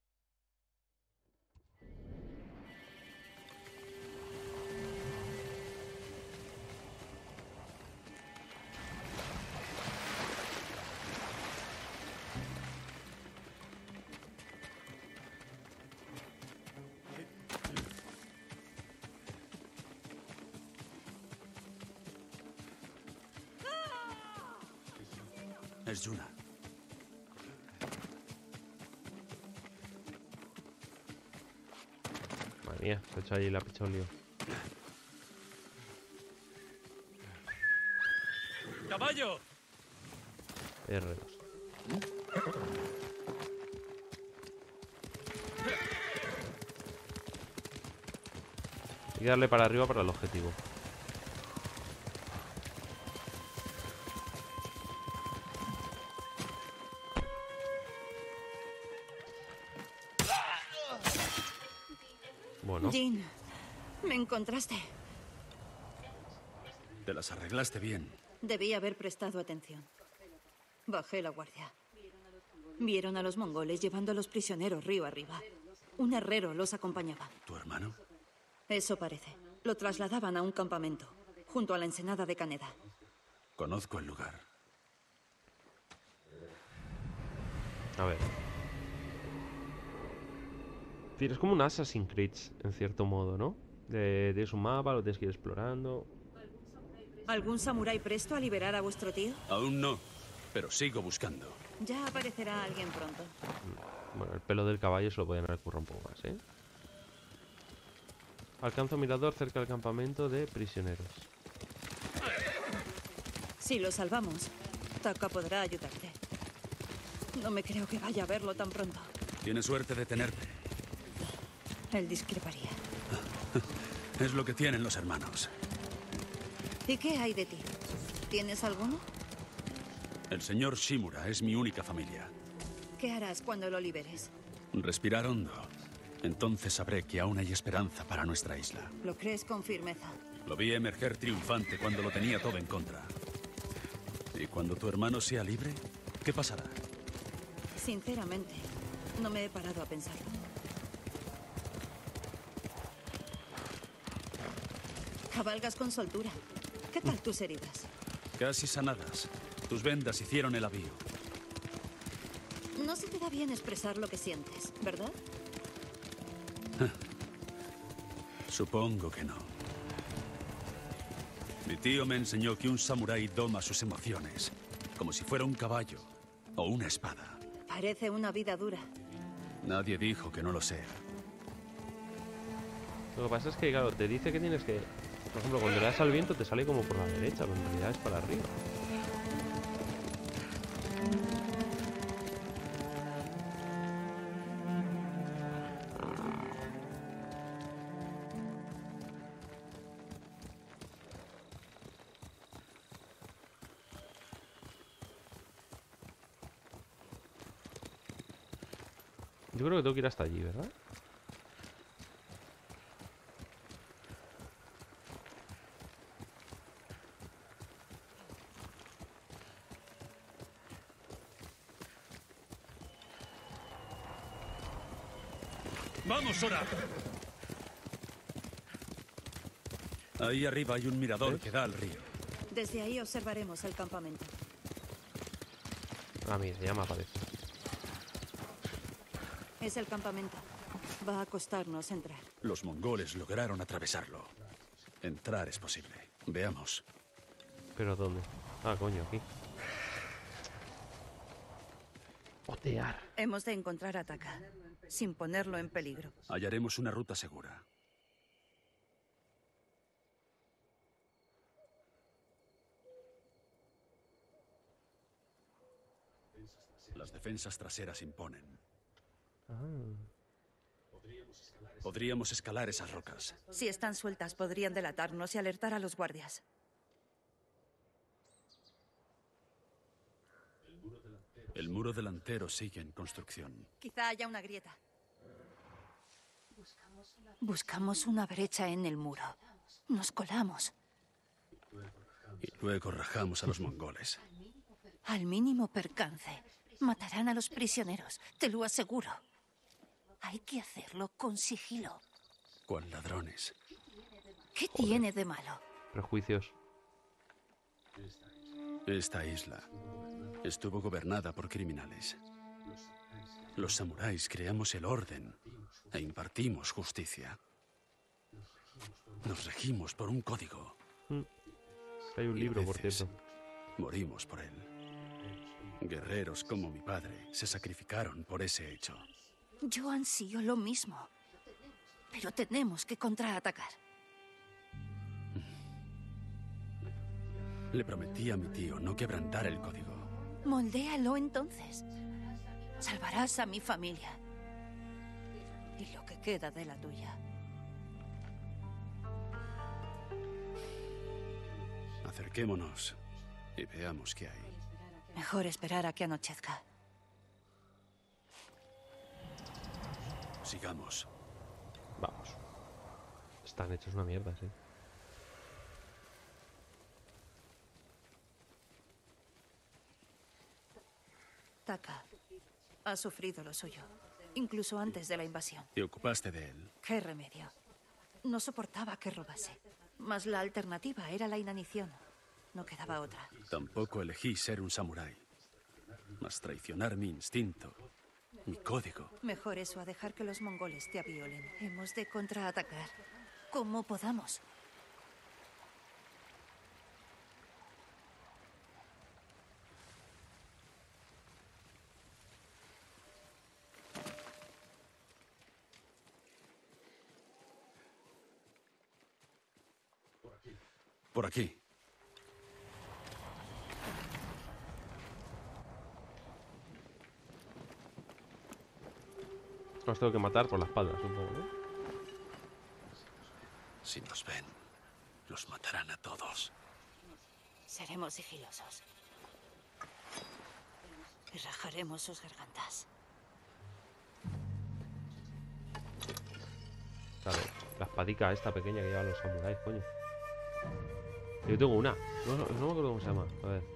Es Yuna. Madre mía, se ha hecho ahí la picholio. ¡Caballo! R dos. Hay que darle para arriba para el objetivo. Bueno. Jin, me encontraste. Te las arreglaste bien. Debí haber prestado atención. Bajé la guardia. Vieron a los mongoles llevando a los prisioneros río arriba. Un herrero los acompañaba. ¿Tu hermano? Eso parece. Lo trasladaban a un campamento, junto a la ensenada de Kaneda. Conozco el lugar. A ver. Es como un Assassin's Creed, en cierto modo, ¿no? De, tienes un mapa, lo tienes que ir explorando. ¿Algún samurái presto a liberar a vuestro tío? Aún no, pero sigo buscando. Ya aparecerá alguien pronto. Bueno, el pelo del caballo se lo pueden haber currado un poco más, ¿eh? Alcanza un mirador cerca del campamento de prisioneros. Si lo salvamos, Taka podrá ayudarte. No me creo que vaya a verlo tan pronto. Tienes suerte de tenerte. Él discreparía. Es lo que tienen los hermanos. ¿Y qué hay de ti? ¿Tienes alguno? El señor Shimura es mi única familia. ¿Qué harás cuando lo liberes? Respirar hondo. Entonces sabré que aún hay esperanza para nuestra isla. ¿Lo crees con firmeza? Lo vi emerger triunfante cuando lo tenía todo en contra. ¿Y cuando tu hermano sea libre? ¿Qué pasará? Sinceramente, no me he parado a pensarlo. Cabalgas con soltura. ¿Qué tal tus heridas? Casi sanadas. Tus vendas hicieron el avío. No se te da bien expresar lo que sientes, ¿verdad? Supongo que no. Mi tío me enseñó que un samurái doma sus emociones, como si fuera un caballo o una espada. Parece una vida dura. Nadie dijo que no lo sea. Lo que pasa es que, claro, te dice que tienes que... Por ejemplo, cuando le das al viento te sale como por la derecha, pero en realidad es para arriba. Yo creo que tengo que ir hasta allí, ¿verdad? ¡Vamos, Sora! Ahí arriba hay un mirador que da al río. Desde ahí observaremos el campamento. Ah, mira, ya me aparece. Es el campamento. Va a costarnos entrar. Los mongoles lograron atravesarlo. Entrar es posible. Veamos. ¿Pero dónde? Ah, coño, aquí. Otear. Hemos de encontrar a Taka, sin ponerlo en peligro. Hallaremos una ruta segura. Las defensas traseras imponen. Ah. Podríamos escalar esas rocas. Si están sueltas, podrían delatarnos y alertar a los guardias. El muro delantero sigue en construcción. Quizá haya una grieta. Buscamos una brecha en el muro. Nos colamos. Y luego rajamos a los mongoles. Al mínimo percance, matarán a los prisioneros, te lo aseguro. Hay que hacerlo con sigilo. ¿Cuál ladrones? ¿Qué tiene de malo? Prejuicios. Esta isla estuvo gobernada por criminales. Los samuráis creamos el orden e impartimos justicia. Nos regimos por un código. Mm. Hay un Y a libro, por veces cierto. morimos por él. Guerreros como mi padre se sacrificaron por ese hecho. Yo ansío lo mismo. Pero tenemos que contraatacar. Le prometí a mi tío no quebrantar el código. Moldéalo entonces. Salvarás a mi familia. Y lo que queda de la tuya. Acerquémonos y veamos qué hay. Mejor esperar a que anochezca. Sigamos. Vamos. Están hechos una mierda, sí. Taka ha sufrido lo suyo, incluso antes de la invasión. ¿Te ocupaste de él? ¿Qué remedio? No soportaba que robase. Mas la alternativa era la inanición. No quedaba otra. Tampoco elegí ser un samurái. Mas traicionar mi instinto, mi código. Mejor eso a dejar que los mongoles te aviolen. Hemos de contraatacar como podamos. Por aquí. Los tengo que matar por la espalda, supongo, ¿no? Si nos ven, los matarán a todos. Seremos sigilosos. Y rajaremos sus gargantas. Vale, la espadica esta pequeña que llevan los samuráis, coño. Yo tengo una. No, no, no me acuerdo cómo se llama. A ver.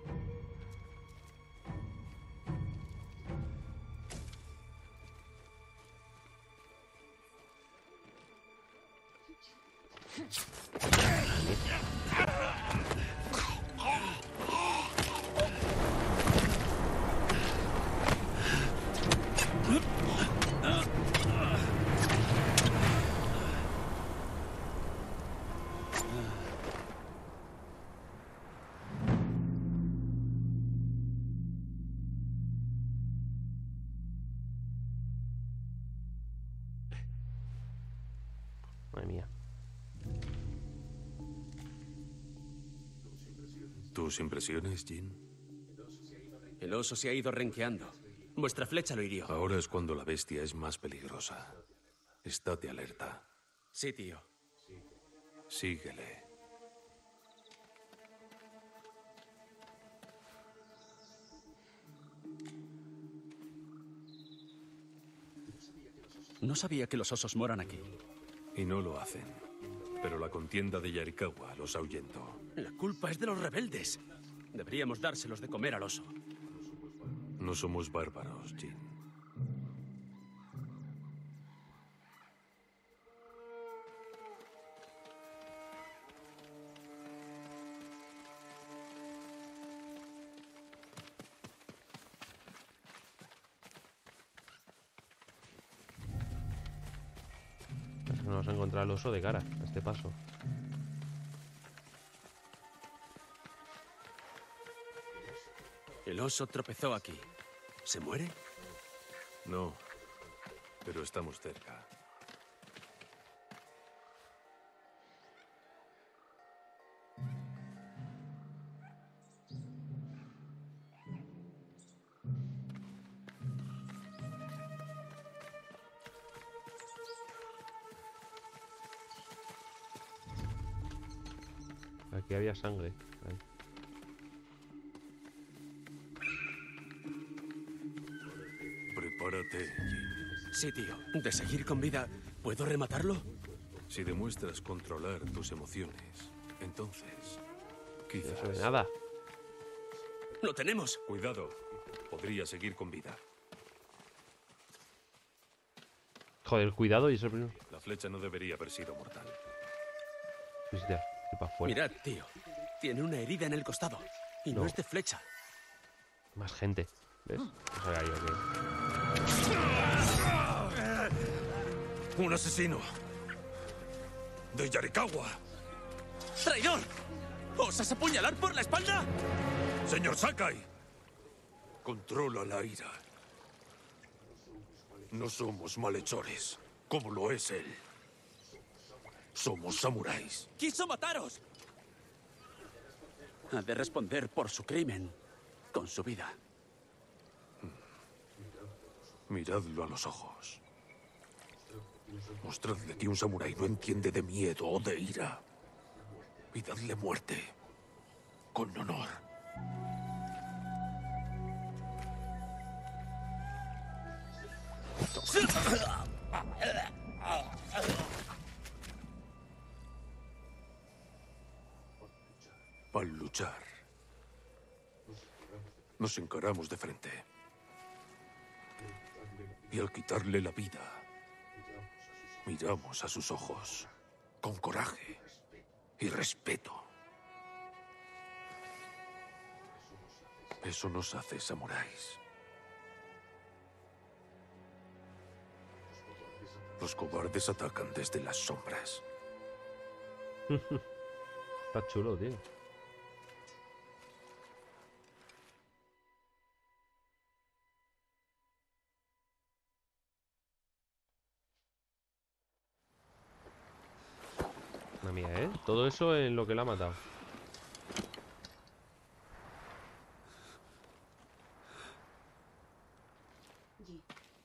Madre mía. ¿Tus impresiones, Jin? El oso se ha ido renqueando. Vuestra flecha lo hirió. Ahora es cuando la bestia es más peligrosa. Estate alerta. Sí, tío. Síguele. No sabía que los osos moran aquí. Y no lo hacen. Pero la contienda de Yarikawa los ahuyentó. La culpa es de los rebeldes. Deberíamos dárselos de comer al oso. No somos bárbaros, Jin. No vamos a encontrar al oso de cara a este paso. El oso tropezó aquí. ¿Se muere? No, pero estamos cerca. Aquí había sangre. Ahí. Prepárate, Jin. Sí, tío. De seguir con vida, ¿puedo rematarlo? Si demuestras controlar tus emociones, entonces, quizás... No se ve nada. ¡Lo tenemos! Cuidado, podría seguir con vida. Joder, cuidado y eso primero. La flecha no debería haber sido mortal. Hostia, que para afuera. Mirad, tío. Tiene una herida en el costado. Y no, No. es de flecha. Más gente. ¿Ves? No sabía yo que... ¡Un asesino! ¡De Yarikawa! ¡Traidor! ¿Osas apuñalar por la espalda? ¡Señor Sakai! Controla la ira. No somos malhechores, como lo es él. Somos samuráis. ¡Quiso mataros! Ha de responder por su crimen. Con su vida. Miradlo a los ojos. Mostradle que un samurái no entiende de miedo o de ira. Y dadle muerte. Con honor. Al luchar, nos encaramos de frente. Y al quitarle la vida, miramos a sus ojos con coraje y respeto. Eso nos hace samuráis. Los cobardes atacan desde las sombras. Está chulo, tío. Una mía, ¿eh? Todo eso en lo que la ha matado.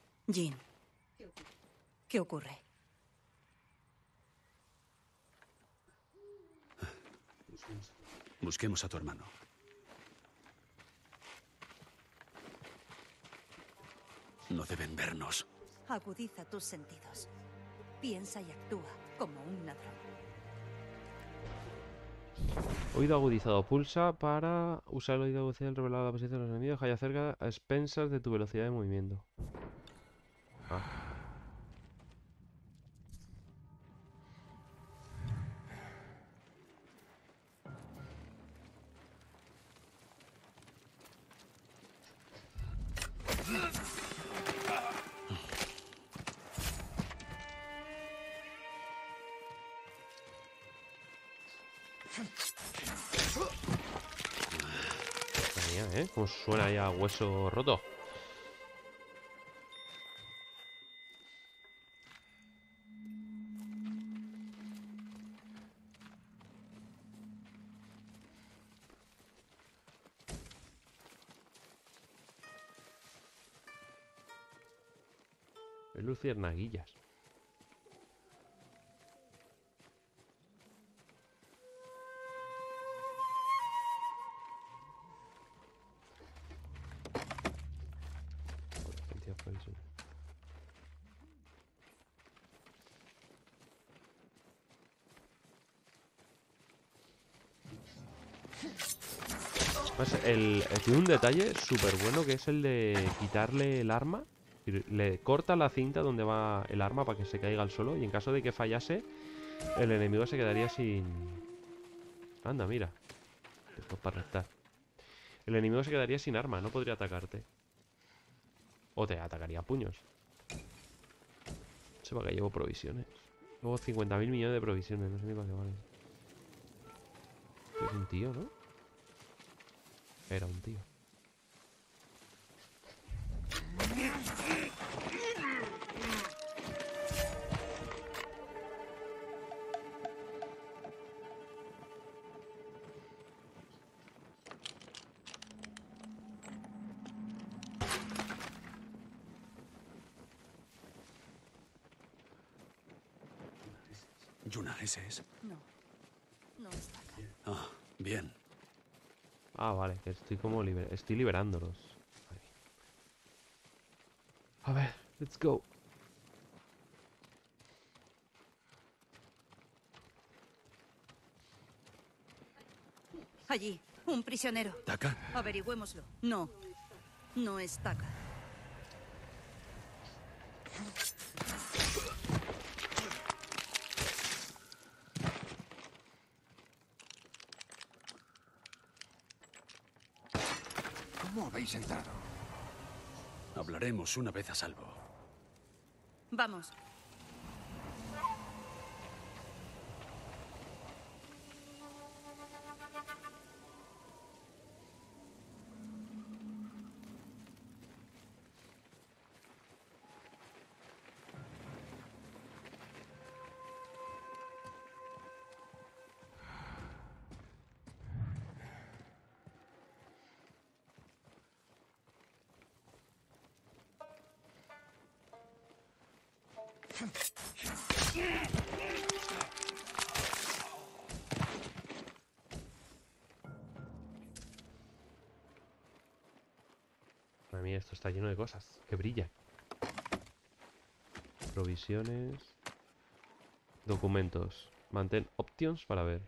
Jin, ¿qué ocurre? Busquemos a tu hermano. No deben vernos. Agudiza tus sentidos. Piensa y actúa como un ladrón. Oído agudizado. Pulsa para usar el oído agudizado revelar la posición de los enemigos. Haya cerca a expensas de tu velocidad de movimiento. Ah. ¿Eh? Como suena ya hueso roto. Luciérnaguillas. El, el, tiene un detalle súper bueno que es el de quitarle el arma. Le corta la cinta donde va el arma para que se caiga al suelo. Y en caso de que fallase, el enemigo se quedaría sin... Anda, mira. Esto es para restar. El enemigo se quedaría sin arma, no podría atacarte. O te atacaría a puños. No sé para qué llevo provisiones. Luego cincuenta mil millones de provisiones, no sé ni para qué vale. Esto es un tío, ¿no? Era un tío. Yuna, ¿ese es? No, no está acá. Ah, bien. Ah, vale, que estoy como liber estoy liberándolos. A ver, let's go. Allí, un prisionero. ¿Taka? Averigüémoslo. No, no es Taka. ¿Cómo habéis entrado? Hablaremos una vez a salvo. Vamos. Madre mía, esto está lleno de cosas que brillan. Provisiones. Documentos. Mantén options para ver.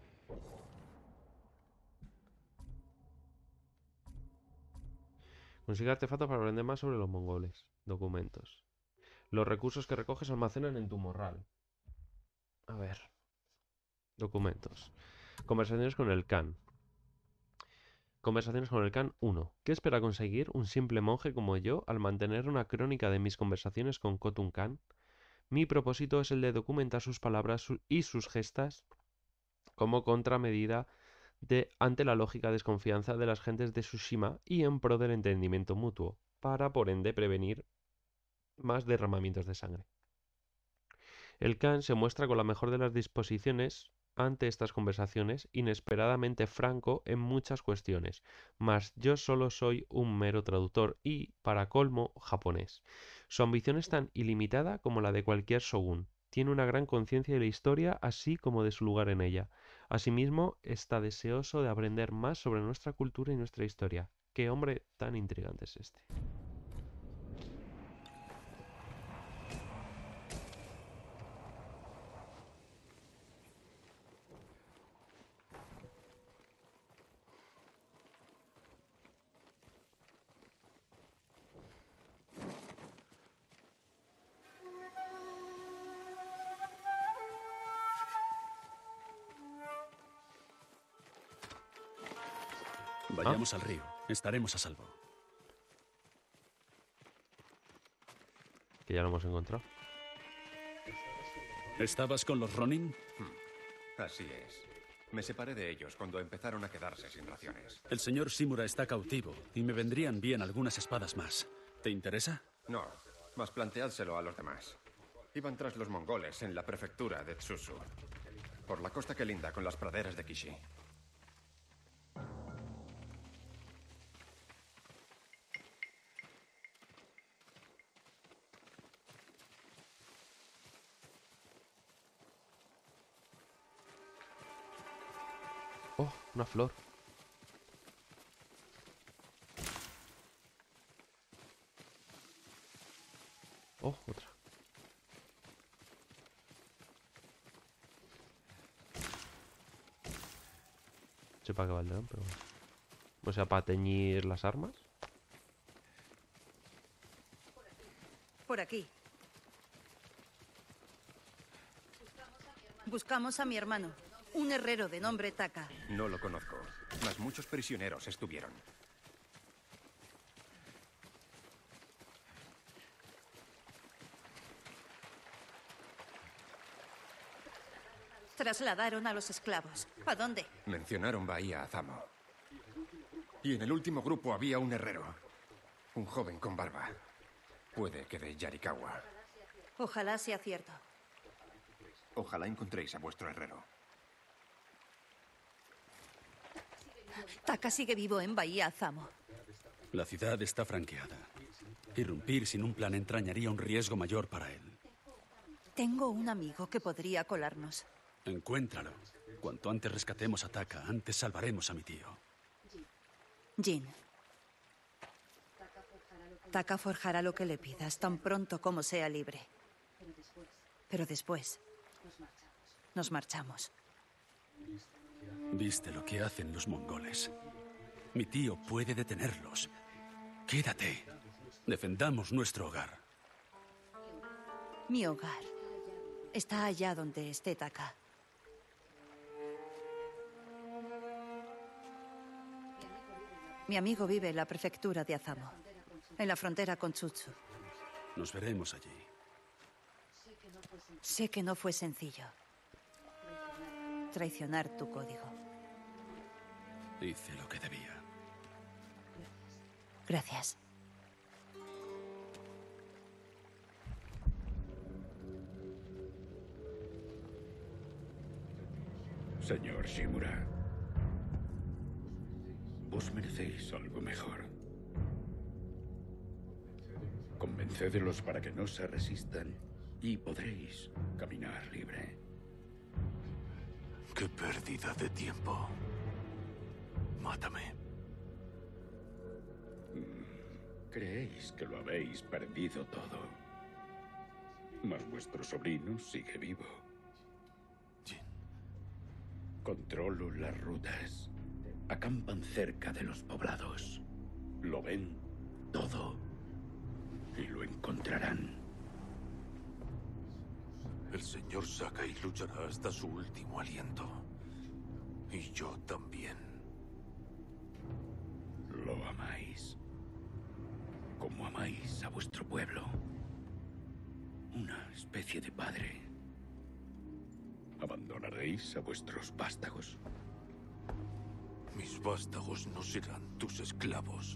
Consigue artefactos para aprender más sobre los mongoles. Documentos. Los recursos que recoges se almacenan en tu morral. A ver. Documentos. Conversaciones con el Khan. Conversaciones con el Khan uno. ¿Qué espera conseguir un simple monje como yo al mantener una crónica de mis conversaciones con Khotun Khan? Mi propósito es el de documentar sus palabras y sus gestas como contramedida de, ante la lógica desconfianza de las gentes de Tsushima y en pro del entendimiento mutuo, para por ende prevenir más derramamientos de sangre. El Khan se muestra con la mejor de las disposiciones ante estas conversaciones, inesperadamente franco en muchas cuestiones, mas yo solo soy un mero traductor y, para colmo, japonés. Su ambición es tan ilimitada como la de cualquier shogun. Tiene una gran conciencia de la historia, así como de su lugar en ella. Asimismo, está deseoso de aprender más sobre nuestra cultura y nuestra historia. Qué hombre tan intrigante es este. Vayamos al río. Estaremos a salvo. Que ya lo hemos encontrado. ¿Estabas con los Ronin? Así es. Me separé de ellos cuando empezaron a quedarse sin raciones. El señor Shimura está cautivo y me vendrían bien algunas espadas más. ¿Te interesa? No, más planteádselo a los demás. Iban tras los mongoles en la prefectura de Tsusu, por la costa que linda con las praderas de Kishi. Oh, una flor. Oh, otra. No sé para qué valdrán, pero... O sea, para teñir las armas. Por aquí. Buscamos a mi hermano, un herrero de nombre Taka. No lo conozco, mas muchos prisioneros estuvieron. Trasladaron a los esclavos. ¿A dónde? Mencionaron Bahía Azamo. Y en el último grupo había un herrero. Un joven con barba. Puede que de Yarikawa. Ojalá sea cierto. Ojalá encontréis a vuestro herrero. Taka sigue vivo en Bahía Azamo. La ciudad está franqueada. Irrumpir sin un plan entrañaría un riesgo mayor para él. Tengo un amigo que podría colarnos. Encuéntralo. Cuanto antes rescatemos a Taka, antes salvaremos a mi tío. Jin. Taka forjará lo que le pidas tan pronto como sea libre. Pero después nos marchamos. Viste lo que hacen los mongoles. Mi tío puede detenerlos. Quédate. Defendamos nuestro hogar. Mi hogar está allá donde esté Taka. Mi amigo vive en la prefectura de Azamo, en la frontera con Tsutsu. Nos veremos allí. Sé que no fue sencillo traicionar tu código. Hice lo que debía. Gracias. Señor Shimura, vos merecéis algo mejor. Convencédelos para que no se resistan y podréis caminar libre. Qué pérdida de tiempo. Mátame. Creéis que lo habéis perdido todo. Mas vuestro sobrino sigue vivo. Jin. Controlo las rutas. Acampan cerca de los poblados. Lo ven todo. Y lo encontrarán. El señor Sakai luchará hasta su último aliento. Y yo también. Lo amáis. Como amáis a vuestro pueblo. Una especie de padre. ¿Abandonaréis a vuestros vástagos? Mis vástagos no serán tus esclavos.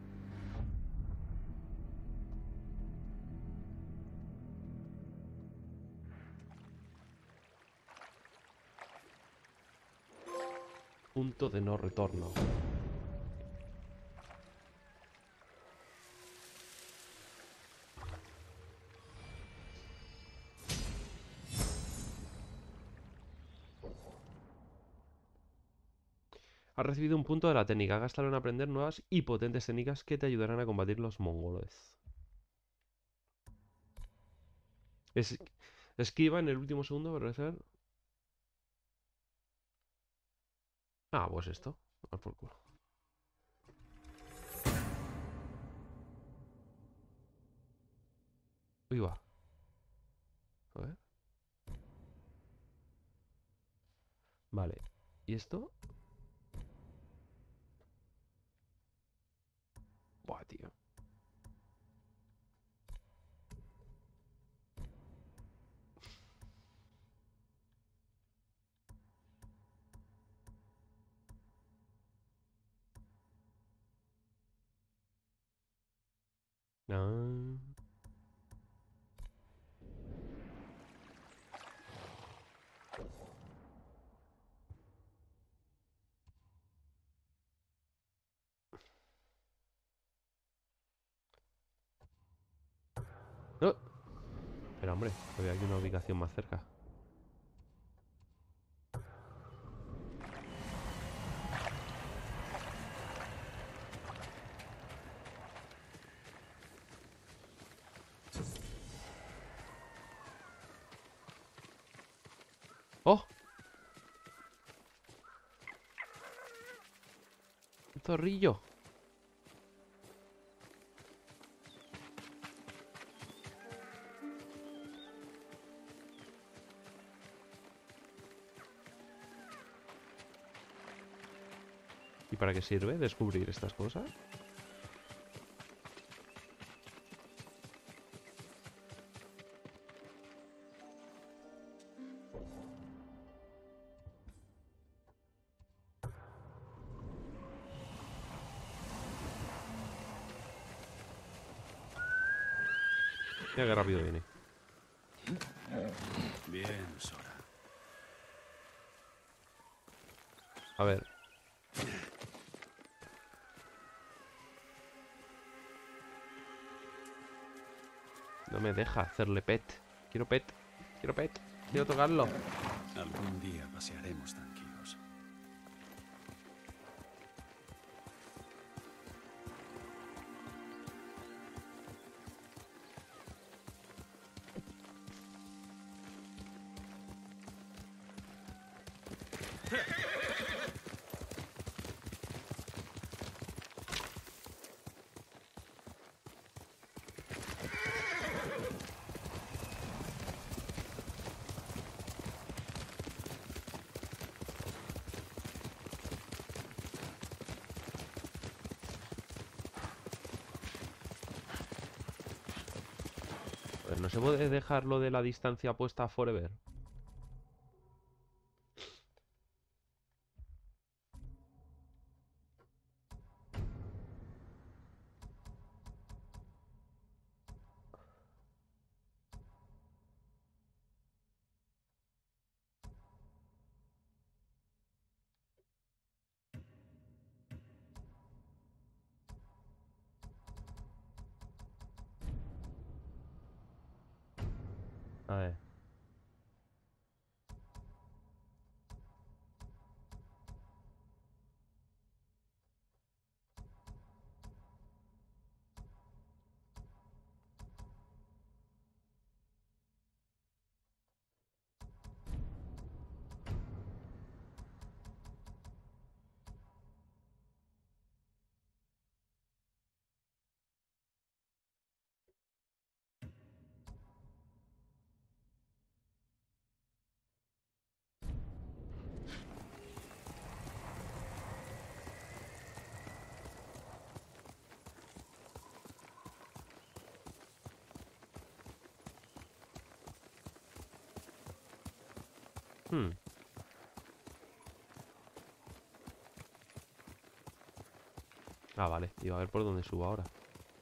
Punto de no retorno. Has recibido un punto de la técnica. Gástalo en aprender nuevas y potentes técnicas que te ayudarán a combatir los mongoles. Es... Esquiva en el último segundo para realizar... Ah, pues esto. A por culo. Uy, va. A ver. Vale. ¿Y esto? Buah, tío. Ah. No. Pero hombre, había aquí una ubicación más cerca. ¡Oh! ¡Un zorrillo! ¿Y para qué sirve descubrir estas cosas? Mira qué rápido viene. Bien, Sora. A ver. No me deja hacerle pet. Quiero pet. Quiero pet. Quiero tocarlo. Algún día pasearemos tranquilos. Pues no se puede dejar lo de la distancia puesta forever. A ver. Hmm. Ah, vale. Iba a ver por dónde subo ahora.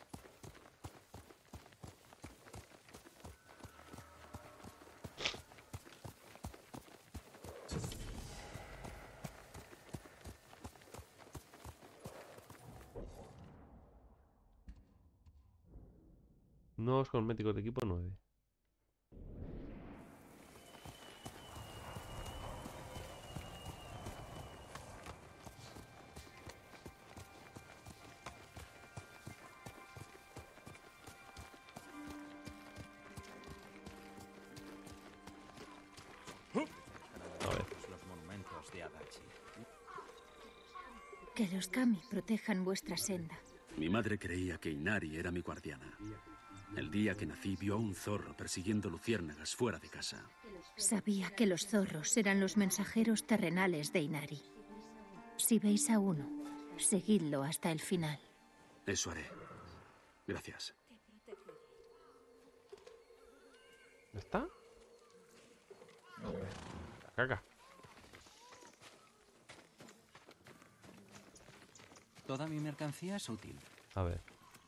Nuevos cosméticos de equipo nueve. Que los kami protejan vuestra senda. Mi madre creía que Inari era mi guardiana. El día que nací vio a un zorro persiguiendo luciérnagas fuera de casa. Sabía que los zorros eran los mensajeros terrenales de Inari. Si veis a uno, seguidlo hasta el final. Eso haré. Gracias. ¿Ya está? Caca. Toda mi mercancía es útil. A ver.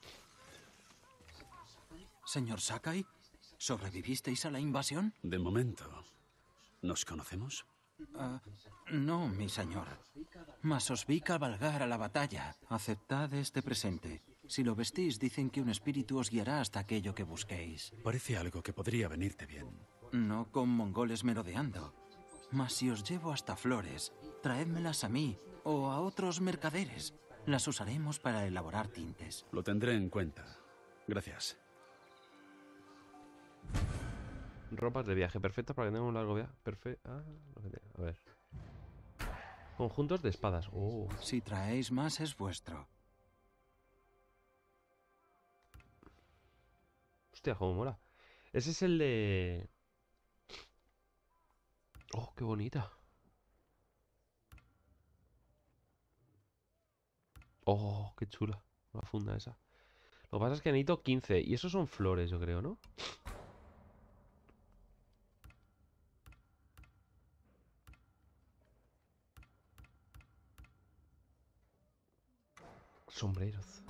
Señor Sakai, ¿sobrevivisteis a la invasión? De momento, ¿nos conocemos? Uh, no, mi señor. Mas os vi cabalgar a la batalla. Aceptad este presente. Si lo vestís, dicen que un espíritu os guiará hasta aquello que busquéis. Parece algo que podría venirte bien. No con mongoles merodeando. Mas si os llevo hasta Flores, traédmelas a mí o a otros mercaderes. Las usaremos para elaborar tintes. Lo tendré en cuenta. Gracias. Ropas de viaje perfectas para que tenga un largo viaje. Perfecto. Ah, lo que tengo. A ver. Conjuntos de espadas. Oh. Si traéis más, es vuestro. Hostia, cómo mola. Ese es el de... Oh, qué bonita. Oh, qué chula. La funda esa. Lo que pasa es que necesito quince. Y esos son flores, yo creo, ¿no? Sombreros.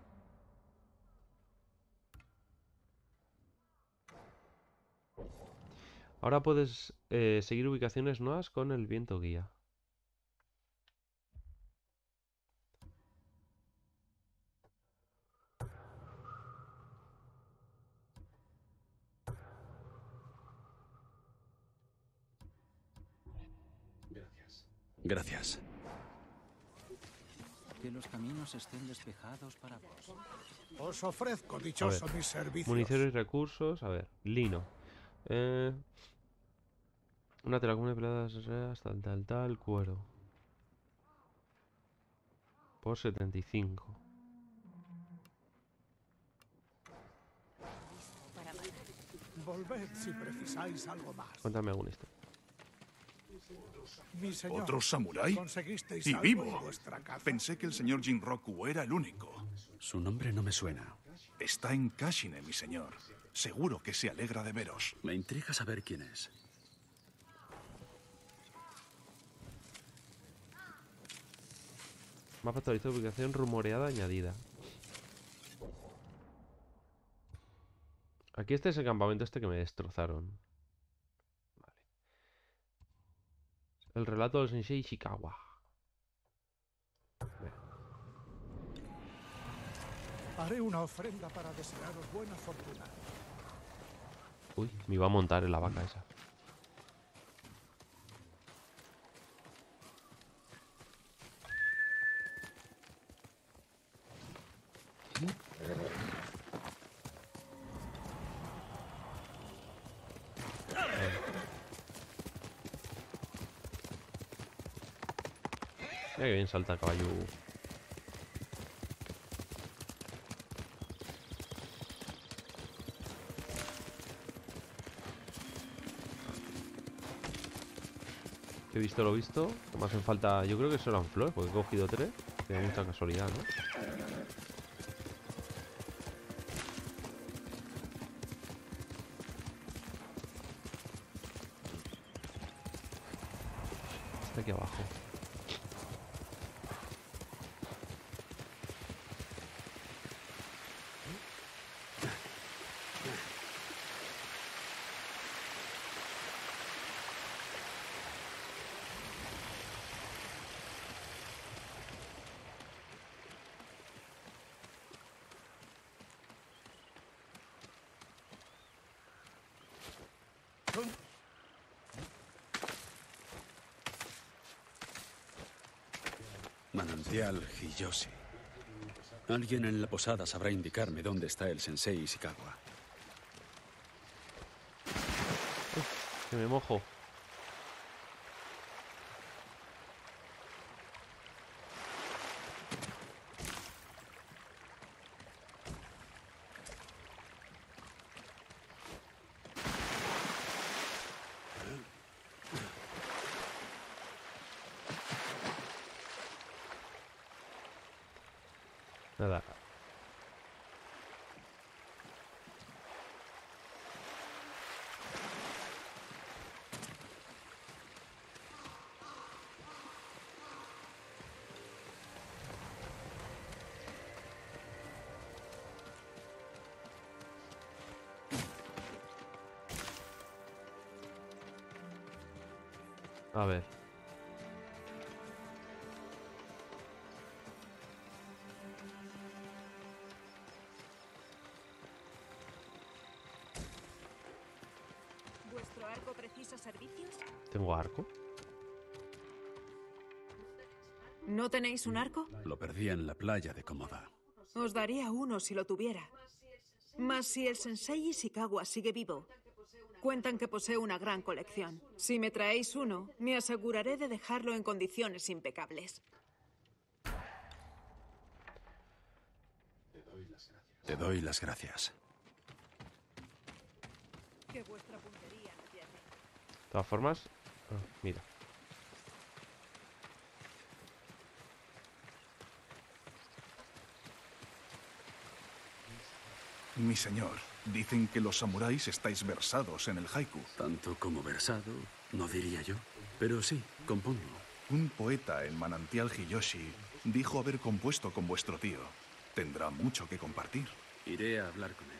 Ahora puedes eh, seguir ubicaciones nuevas con el viento guía. Gracias. Gracias. Que los caminos estén despejados para vos. Os ofrezco, dichoso, mis servicios. Municiones y recursos. A ver, lino. Eh, una tela común de peladas, tal, tal, tal, cuero. Por setenta y cinco. Volved si precisáis algo más. Cuéntame algún esto. Mi señor, ¿Otro samurái? conseguisteis ¡Y algo vivo! en vuestra caza. Pensé que el señor Jinroku era el único. Su nombre no me suena. Está en Kashine, mi señor. Seguro que se alegra de veros. Me intriga saber quién es. Mapa actualizado de ubicación rumoreada añadida. Aquí este es el campamento este que me destrozaron. Vale. El relato del Sensei Ishikawa. Bien. Haré una ofrenda para desearos buena fortuna. Uy, me iba a montar en la vaca esa. Mira que bien salta el caballo. He visto lo visto. Que me hacen falta. Yo creo que eso eran flores, porque he cogido tres. Tiene mucha casualidad, ¿no? Está aquí abajo. Manantial Hiyoshi. Alguien en la posada sabrá indicarme dónde está el sensei Ishikawa. Que me mojo. Nada. A ver. ¿Vuestro arco precisa servicios? ¿Tengo arco? ¿No tenéis un arco? Lo perdí en la playa de Komoda. Os daría uno si lo tuviera. Mas si el sensei Ishikawa sigue vivo, cuentan que posee una gran colección. Si me traéis uno, me aseguraré de dejarlo en condiciones impecables. Te doy las gracias. Que vuestra puntería no pierde. De todas formas... ah, mira. Mi señor, dicen que los samuráis estáis versados en el haiku. Tanto como versado, no diría yo. Pero sí, compongo. Un poeta en Manantial Hiyoshi dijo haber compuesto con vuestro tío. Tendrá mucho que compartir. Iré a hablar con él.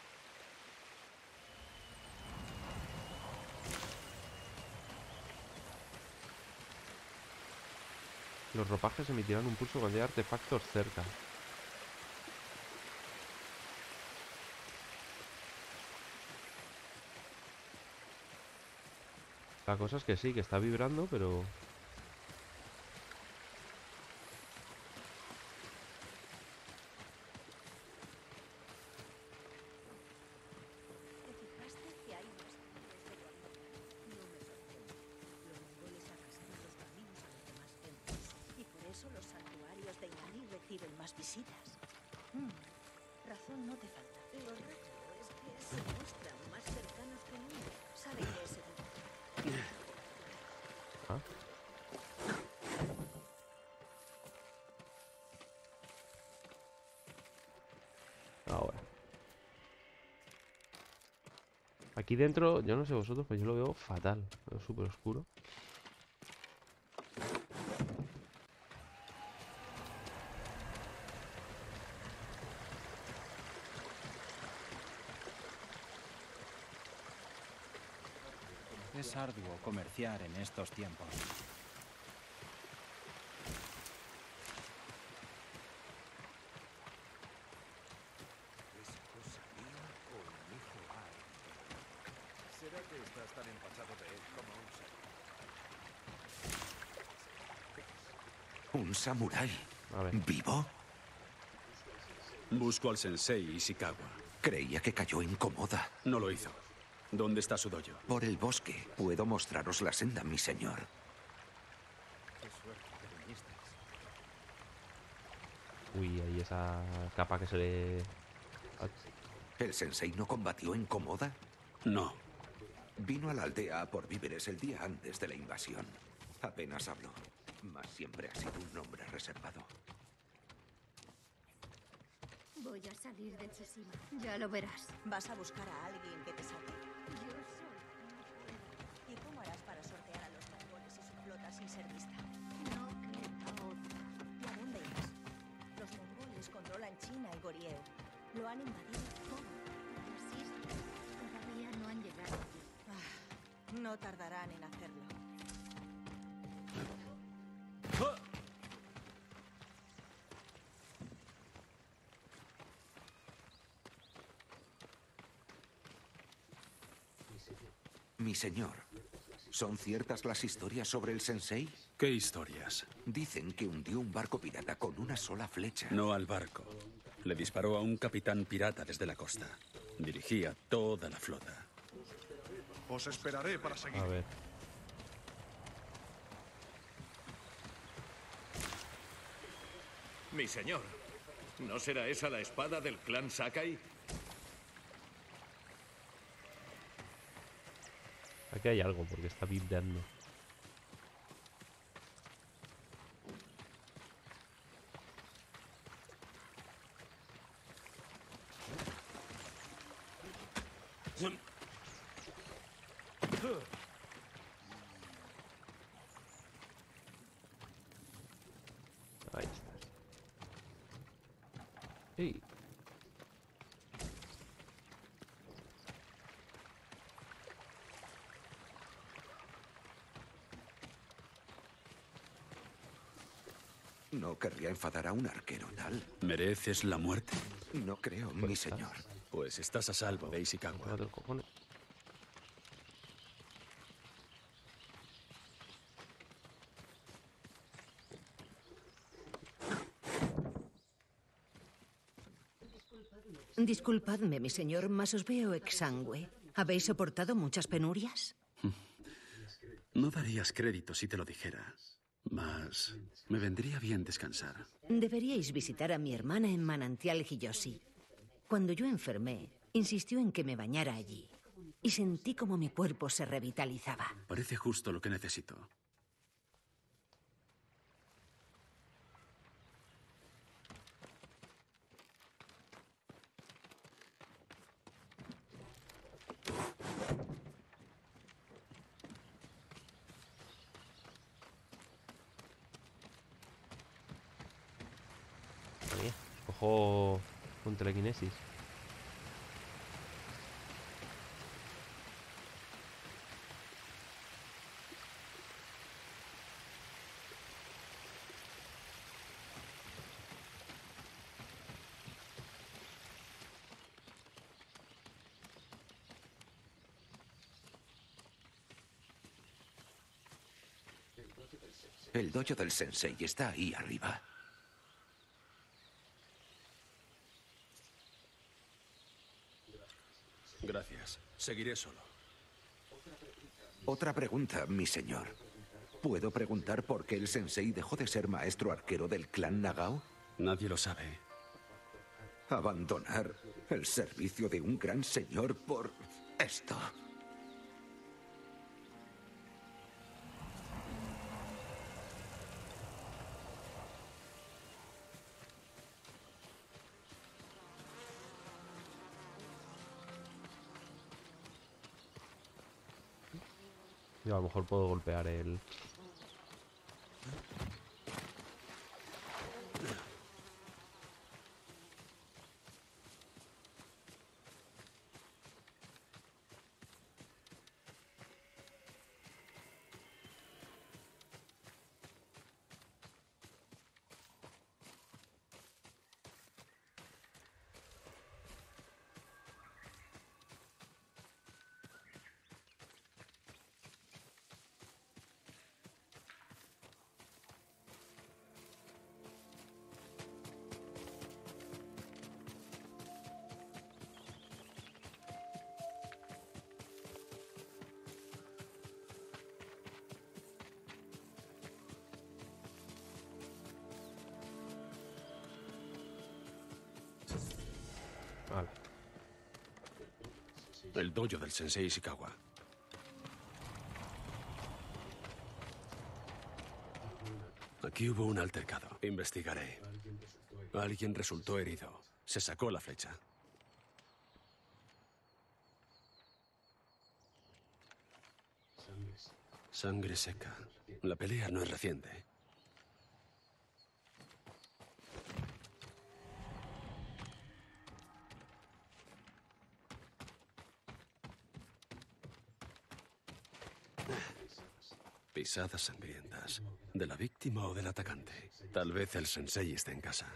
Los ropajes emitirán un pulso cuando haya artefactos cerca. La cosa es que sí, que está vibrando, pero... ¿Te fijaste que hay más caminos de Guardia? No me sorprende. Los mongoles arrasaron los caminos a los demás templos. Y por eso los santuarios de Inari reciben más visitas. Mm, razón no te falta. Lo raro es que se muestran más cercanos que nunca. Saben que ese tipo. ¿Ah? Ahora. Aquí dentro, yo no sé vosotros, pero yo lo veo fatal. Lo veo súper oscuro. Es arduo comerciar en estos tiempos. ¿Será que estás tan empachado de él como un samurái? ¿Un samurái? ¿Vivo? Busco al sensei Ishikawa. Creía que cayó en Komoda. No lo hizo. ¿Dónde está su dojo? Por el bosque. Puedo mostraros la senda, mi señor. Qué suerte que vinisteis. Uy, ahí esa capa que se le... ¿El sensei no combatió en Komoda? No. Vino a la aldea a por víveres el día antes de la invasión. Apenas habló, mas siempre ha sido un hombre reservado. Voy a salir de Tsushima. Ya lo verás. ¿Vas a buscar a alguien que te salve? Yo soy. ¿Y cómo harás para sortear a los mongoles y su flota sin ser vista? No queda otra. ¿Y a dónde irás? Los mongoles controlan China y Goryeo. Lo han invadido todo. Las islas todavía no han llegado allí. Ah, no tardarán en hacerlo. Mi señor, ¿son ciertas las historias sobre el sensei? ¿Qué historias? Dicen que hundió un barco pirata con una sola flecha. No al barco. Le disparó a un capitán pirata desde la costa. Dirigía toda la flota. Os esperaré para seguir. A ver. Mi señor, ¿no será esa la espada del clan Sakai? Aquí hay algo porque está vibrando. Ahí está. ¡Ey! No querría enfadar a un arquero tal. ¿Mereces la muerte? No creo, mi señor. Pues estás a salvo de Ishikawa. Disculpadme, mi señor, mas os veo exangüe. ¿Habéis soportado muchas penurias? No darías crédito si te lo dijera. Mas me vendría bien descansar. Deberíais visitar a mi hermana en Manantial Hiyoshi. Cuando yo enfermé, insistió en que me bañara allí. Y sentí como mi cuerpo se revitalizaba. Parece justo lo que necesito. Cojo con telequinesis. El dojo del sensei está ahí arriba. Gracias. Seguiré solo. Otra pregunta, mi señor. ¿Puedo preguntar por qué el sensei dejó de ser maestro arquero del clan Nagao? Nadie lo sabe. Abandonar el servicio de un gran señor por esto. Yo a lo mejor puedo golpear el... Vale. El dojo del sensei Ishikawa. Aquí hubo un altercado. Investigaré. Alguien resultó herido. Se sacó la flecha. Sangre seca. La pelea no es reciente. Pisadas sangrientas. ¿De la víctima o del atacante? Tal vez el sensei esté en casa.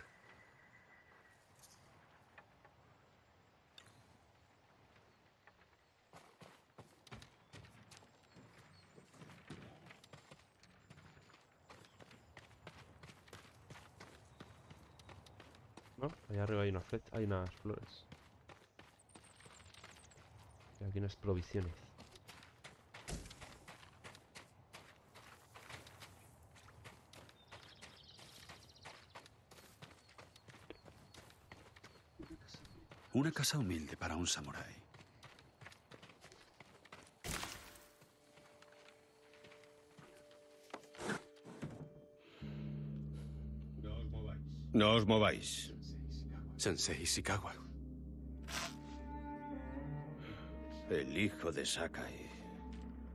¿No? Allá arriba hay una flecha, hay unas flores. Y aquí unas provisiones. Una casa humilde para un samurái. No os mováis. Sensei Ishikawa. El hijo de Sakai.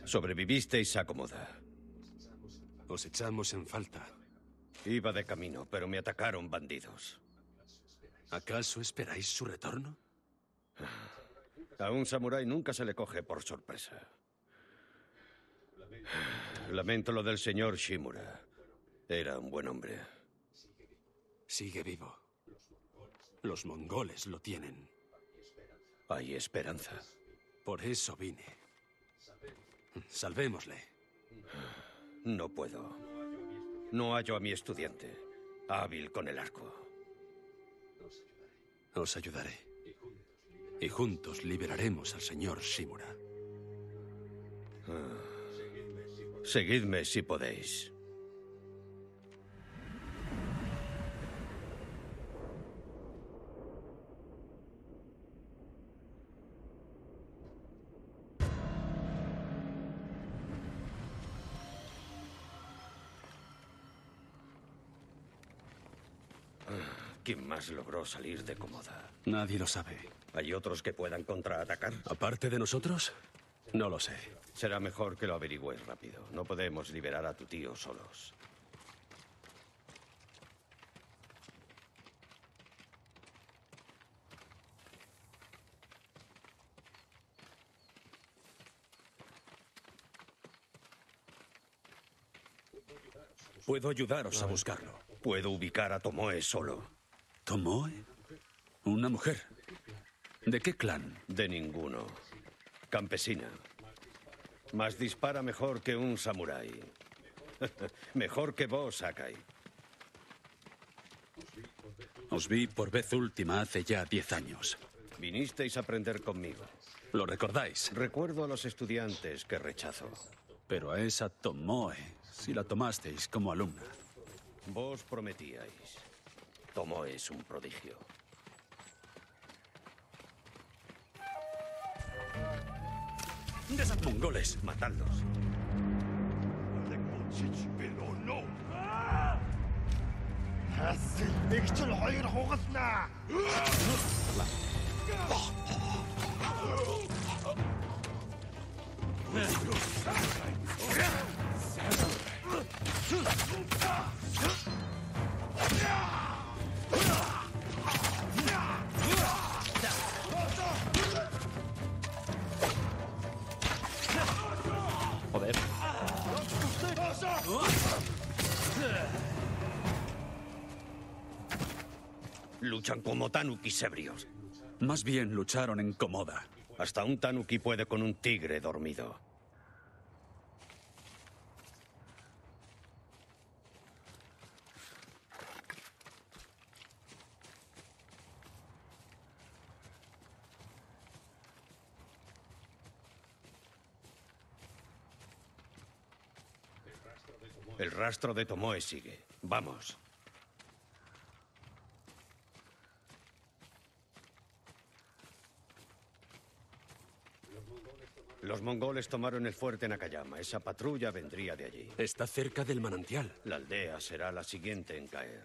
Sobrevivisteis a Komoda. Os echamos en falta. Iba de camino, pero me atacaron bandidos. ¿Acaso esperáis su retorno? A un samurái nunca se le coge por sorpresa. Lamento lo del señor Shimura. Era un buen hombre. Sigue vivo. Los mongoles lo tienen. Hay esperanza. Por eso vine. Salvémosle. No puedo. No hallo a mi estudiante, hábil con el arco. Os ayudaré. Y juntos liberaremos al señor Shimura. Ah. Seguidme si podéis. ¿Quién más logró salir de Komoda? Nadie lo sabe. ¿Hay otros que puedan contraatacar? ¿Aparte de nosotros? No lo sé. Será mejor que lo averigües rápido. No podemos liberar a tu tío solos. Puedo ayudaros a buscarlo. Puedo ubicar a Tomoe solo. ¿Tomoe? ¿Una mujer? ¿De qué clan? De ninguno. Campesina. Mas dispara mejor que un samurái. Mejor que vos, Sakai. Os vi por vez última hace ya diez años. Vinisteis a aprender conmigo. ¿Lo recordáis? Recuerdo a los estudiantes que rechazo. Pero a esa Tomoe, si la tomasteis como alumna. Vos prometíais. Tomoe es un prodigio. ¡De esos mongoles! ¡Matadlos! Joder. Luchan como tanukis ebrios. Más bien lucharon en Komoda. Hasta un tanuki puede con un tigre dormido. El rastro de Tomoe sigue. Vamos. Los mongoles tomaron el fuerte Nakayama. Esa patrulla vendría de allí. Está cerca del manantial. La aldea será la siguiente en caer.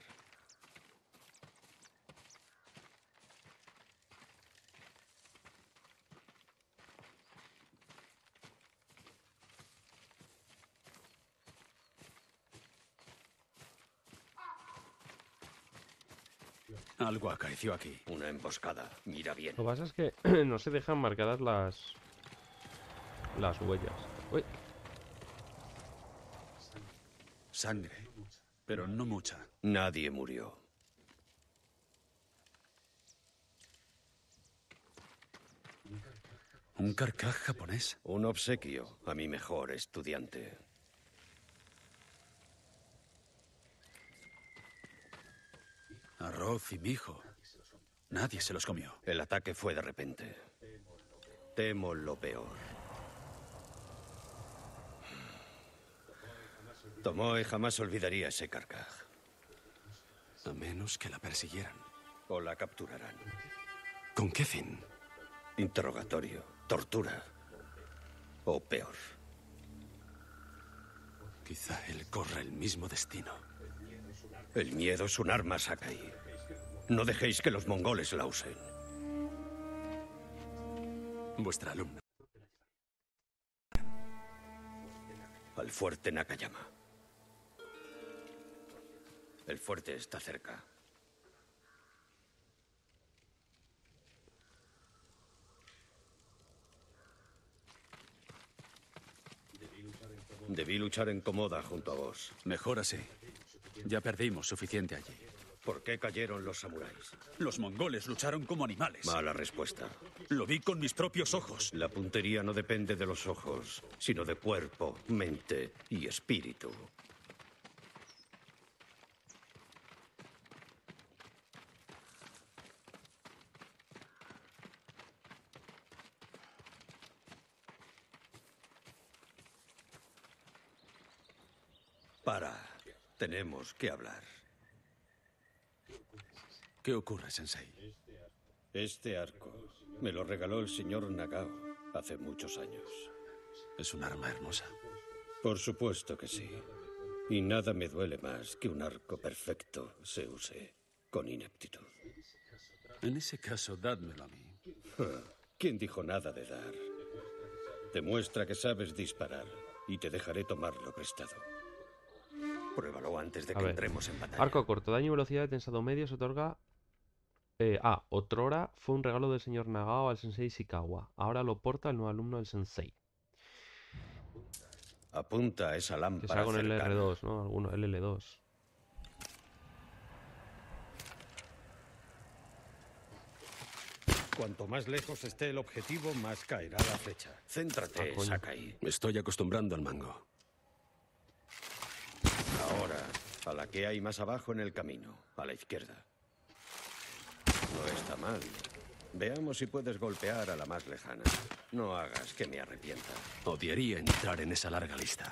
Algo acaeció aquí. Una emboscada. Mira bien. Lo que pasa es que no se dejan marcadas las las huellas. Uy. Sangre, pero no mucha. Nadie murió. ¿Un carcaj japonés? Un obsequio a mi mejor estudiante. Arroz y mijo. Nadie se los comió. El ataque fue de repente. Temo lo peor. Tomoe jamás olvidaría ese carcaj. A menos que la persiguieran. O la capturarán. ¿Con qué fin? Interrogatorio, tortura. O peor. Quizá él corra el mismo destino. El miedo es un arma, Sakai. No dejéis que los mongoles la usen. Vuestra alumna. al fuerte Nakayama. El fuerte está cerca. Debí luchar en Komoda junto a vos. Mejor así. Ya perdimos suficiente allí. ¿Por qué cayeron los samuráis? Los mongoles lucharon como animales. Mala respuesta. Lo vi con mis propios ojos. La puntería no depende de los ojos, sino de cuerpo, mente y espíritu. Para. Tenemos que hablar. ¿Qué ocurre, Sensei? Este arco me lo regaló el señor Nagao hace muchos años. Es un arma hermosa. Por supuesto que sí. Y nada me duele más que un arco perfecto se use con ineptitud. En ese caso, dádmelo a mí. ¿Quién dijo nada de dar? Demuestra que sabes disparar y te dejaré tomarlo prestado. Pruébalo antes de que entremos en batalla. Arco corto, daño y velocidad de tensado medio se otorga... Eh, ah, otrora fue un regalo del señor Nagao al sensei Ishikawa. Ahora lo porta el nuevo alumno del sensei. Apunta a esa Que lámpara sea con el cercana. R dos, ¿no? Alguno, el L dos. Cuanto más lejos esté el objetivo, más caerá la flecha. Céntrate, Ah, coño. Sakai. Me estoy acostumbrando al mango. Ahora, a la que hay más abajo en el camino, a la izquierda. No está mal. Veamos si puedes golpear a la más lejana. No hagas que me arrepienta. Odiaría entrar en esa larga lista.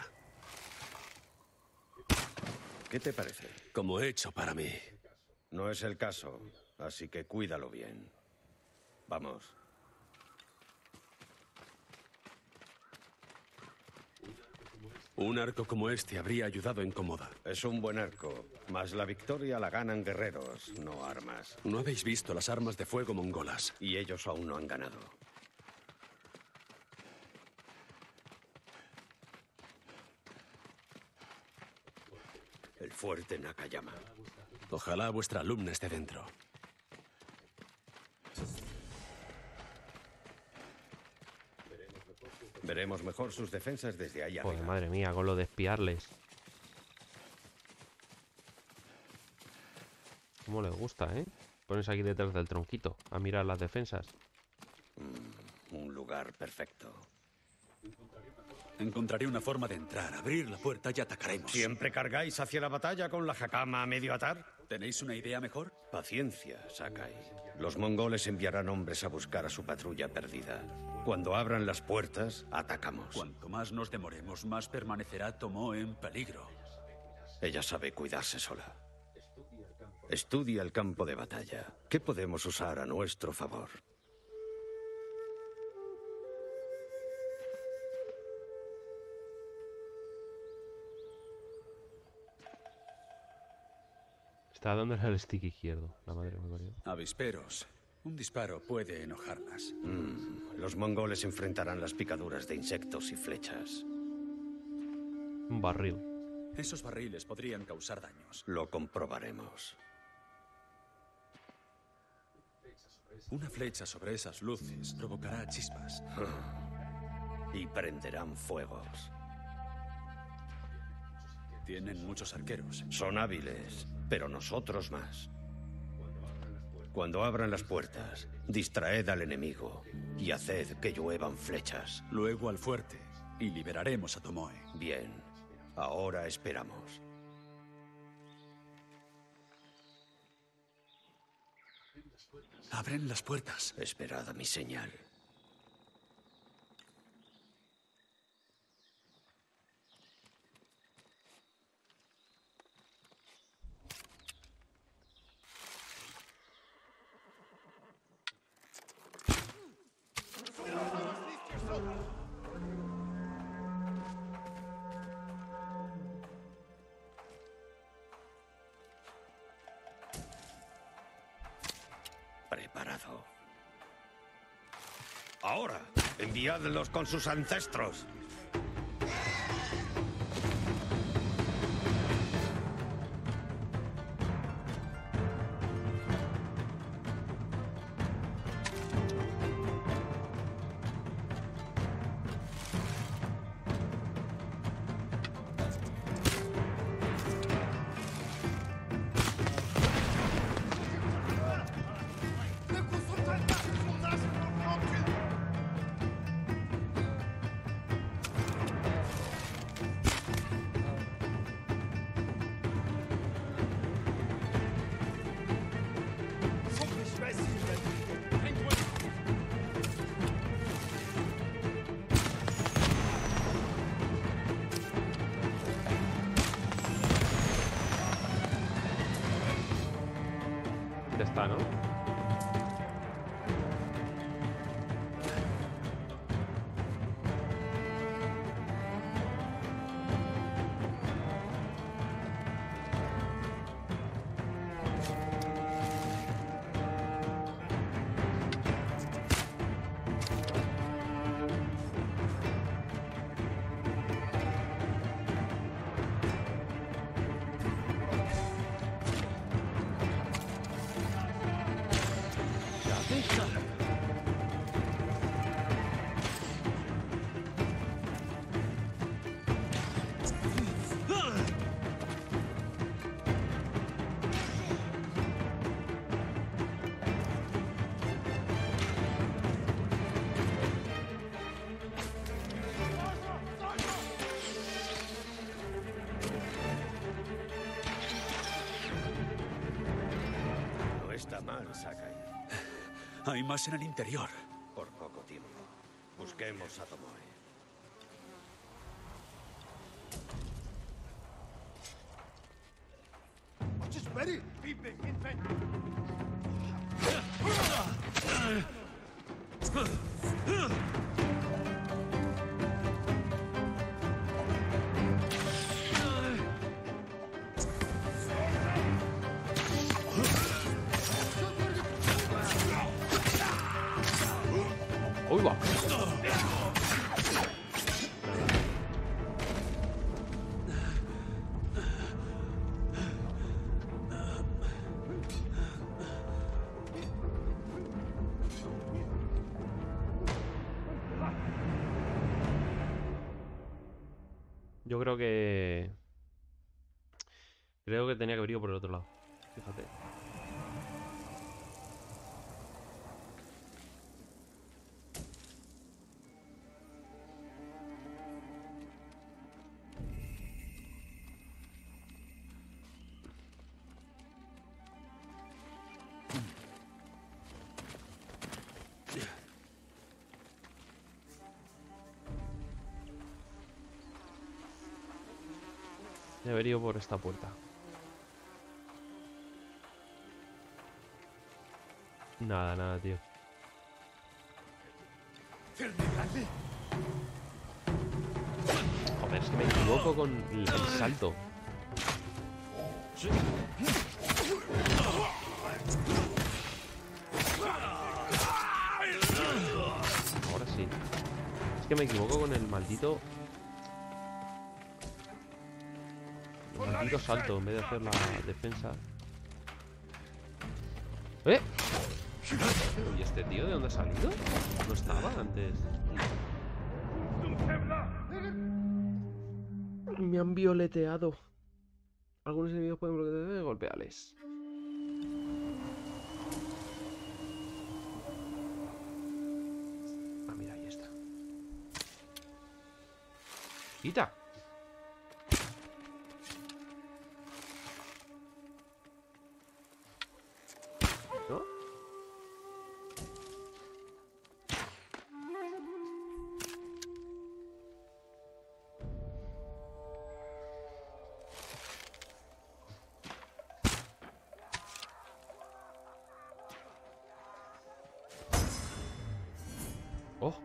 ¿Qué te parece? Como hecho para mí. No es el caso, así que cuídalo bien. Vamos. Un arco como este habría ayudado en Komoda. Es un buen arco, mas la victoria la ganan guerreros, no armas. No habéis visto las armas de fuego mongolas. Y ellos aún no han ganado. El fuerte Nakayama. Ojalá vuestra alumna esté dentro. Veremos mejor sus defensas desde allá. Joder, madre mía, con lo de espiarles. Cómo les gusta, ¿eh? Pones aquí detrás del tronquito a mirar las defensas. Mm, un lugar perfecto. Encontraré una forma de entrar, abrir la puerta y atacaremos. ¿Siempre cargáis hacia la batalla con la hakama a medio atar? ¿Tenéis una idea mejor? Paciencia, Sakai. Los mongoles enviarán hombres a buscar a su patrulla perdida. Cuando abran las puertas, atacamos. Cuanto más nos demoremos, más permanecerá Tomoe en peligro. Ella sabe cuidarse sola. Estudia el campo de batalla. ¿Qué podemos usar a nuestro favor? Está dándole al stick izquierdo. La madre me parió. Avisperos. Un disparo puede enojarlas. Mm, los mongoles enfrentarán las picaduras de insectos y flechas. Un barril. Esos barriles podrían causar daños. Lo comprobaremos. Una flecha sobre esas luces provocará chispas. Y prenderán fuegos. Tienen muchos arqueros. Son hábiles, pero nosotros más. Cuando abran las puertas, distraed al enemigo y haced que lluevan flechas. Luego al fuerte y liberaremos a Tomoe. Bien, ahora esperamos. Abren las puertas. Esperad a mi señal. Preparado. Ahora, enviadlos con sus ancestros. está, ¿no? No está mal, Sakai. Hay más en el interior. Por poco tiempo. Busquemos a Tomoe. ¡Uy, va! Yo creo que... Creo que tenía que haber ido por el otro lado. Fíjate. He haber ido por esta puerta. Nada, nada, tío. Joder, es que me equivoco con el salto. Ahora sí. Es que me equivoco con el maldito... El maldito salto en vez de hacer la defensa. ¡Eh! ¿Y este tío de dónde ha salido? No estaba antes. Me han violeteado. Algunos enemigos pueden bloquear. Golpeales. Ah, mira, ahí está. ¡Quita! ¿No? Oh.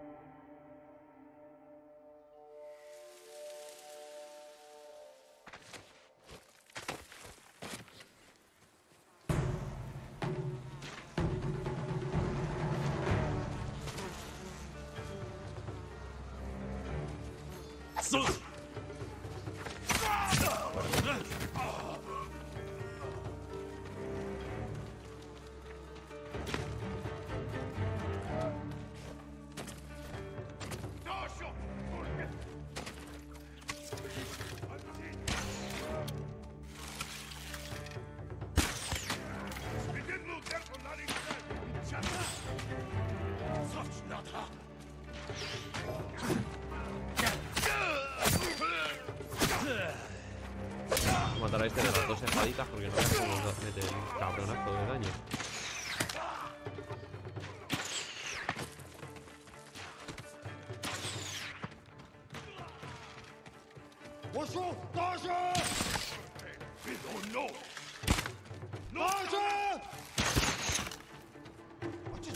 Matar a este de las dos espaditas porque no me podemos meter un cabronazo de daño.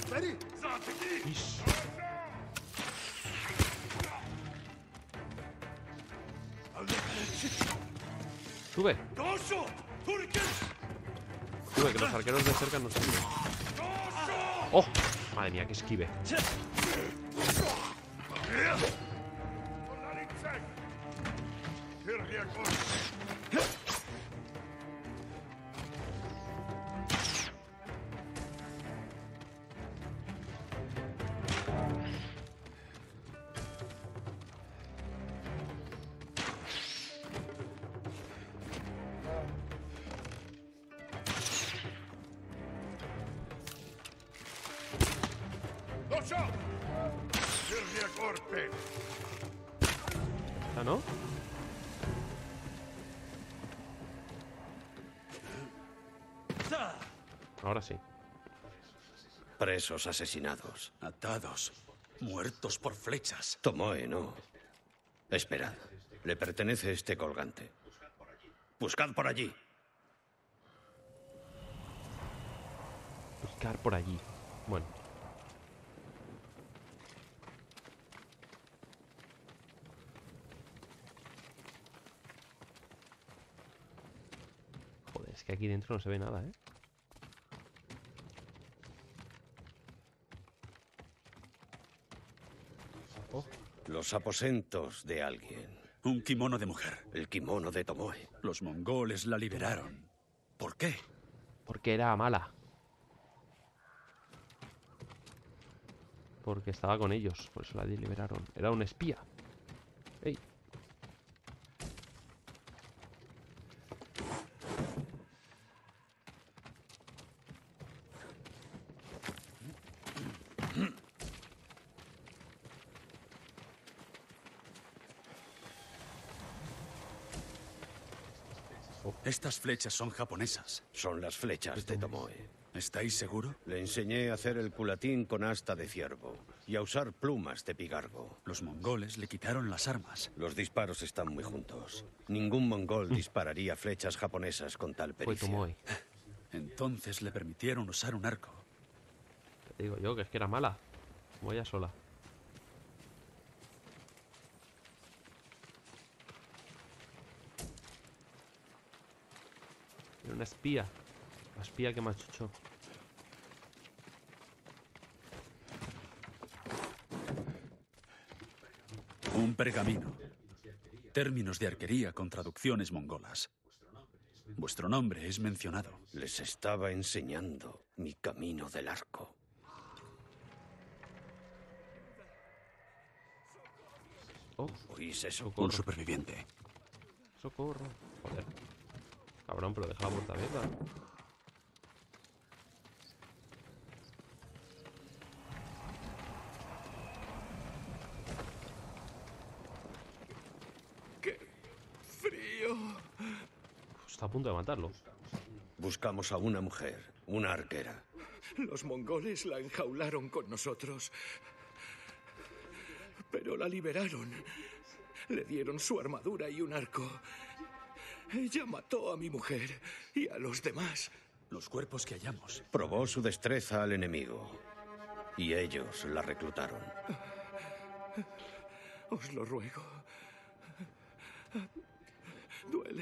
Ish. Sube. Sube, que los arqueros de cerca no suben. ¡Oh! Madre mía, que esquive. ¿Ah, no? Ahora sí. Presos asesinados. Atados. Muertos por flechas. Tomoe, no. Esperad. Le pertenece este colgante. Buscad por allí. Buscar por allí. Bueno. Joder, es que aquí dentro no se ve nada, ¿eh? Oh. Los aposentos de alguien. Un kimono de mujer. El kimono de Tomoe. Los mongoles la liberaron. ¿Por qué? Porque era mala. Porque estaba con ellos, por eso la liberaron. Era un espía. ¡Ey! Estas flechas son japonesas. Son las flechas de Tomoe. ¿Estáis seguro? Le enseñé a hacer el culatín con asta de ciervo y a usar plumas de pigargo. Los mongoles le quitaron las armas. Los disparos están muy juntos. Ningún mongol dispararía flechas japonesas con tal pericia. Fue Tomoe. Entonces le permitieron usar un arco. Te digo yo que es que era mala. Como ella sola. Era una espía. La espía que me achuchó. Un pergamino. Términos de arquería con traducciones mongolas. Vuestro nombre es mencionado. Les estaba enseñando mi camino del arco. Oh, ¿Oís eso? Un superviviente. Socorro. Joder. Cabrón, pero deja la puerta abierta. ¡Qué frío! Está a punto de matarlo. Buscamos a una mujer, una arquera. Los mongoles la enjaularon con nosotros. Pero la liberaron. Le dieron su armadura y un arco. Ella mató a mi mujer y a los demás. Los cuerpos que hallamos. Probó su destreza al enemigo. Y ellos la reclutaron. Os lo ruego. Duele.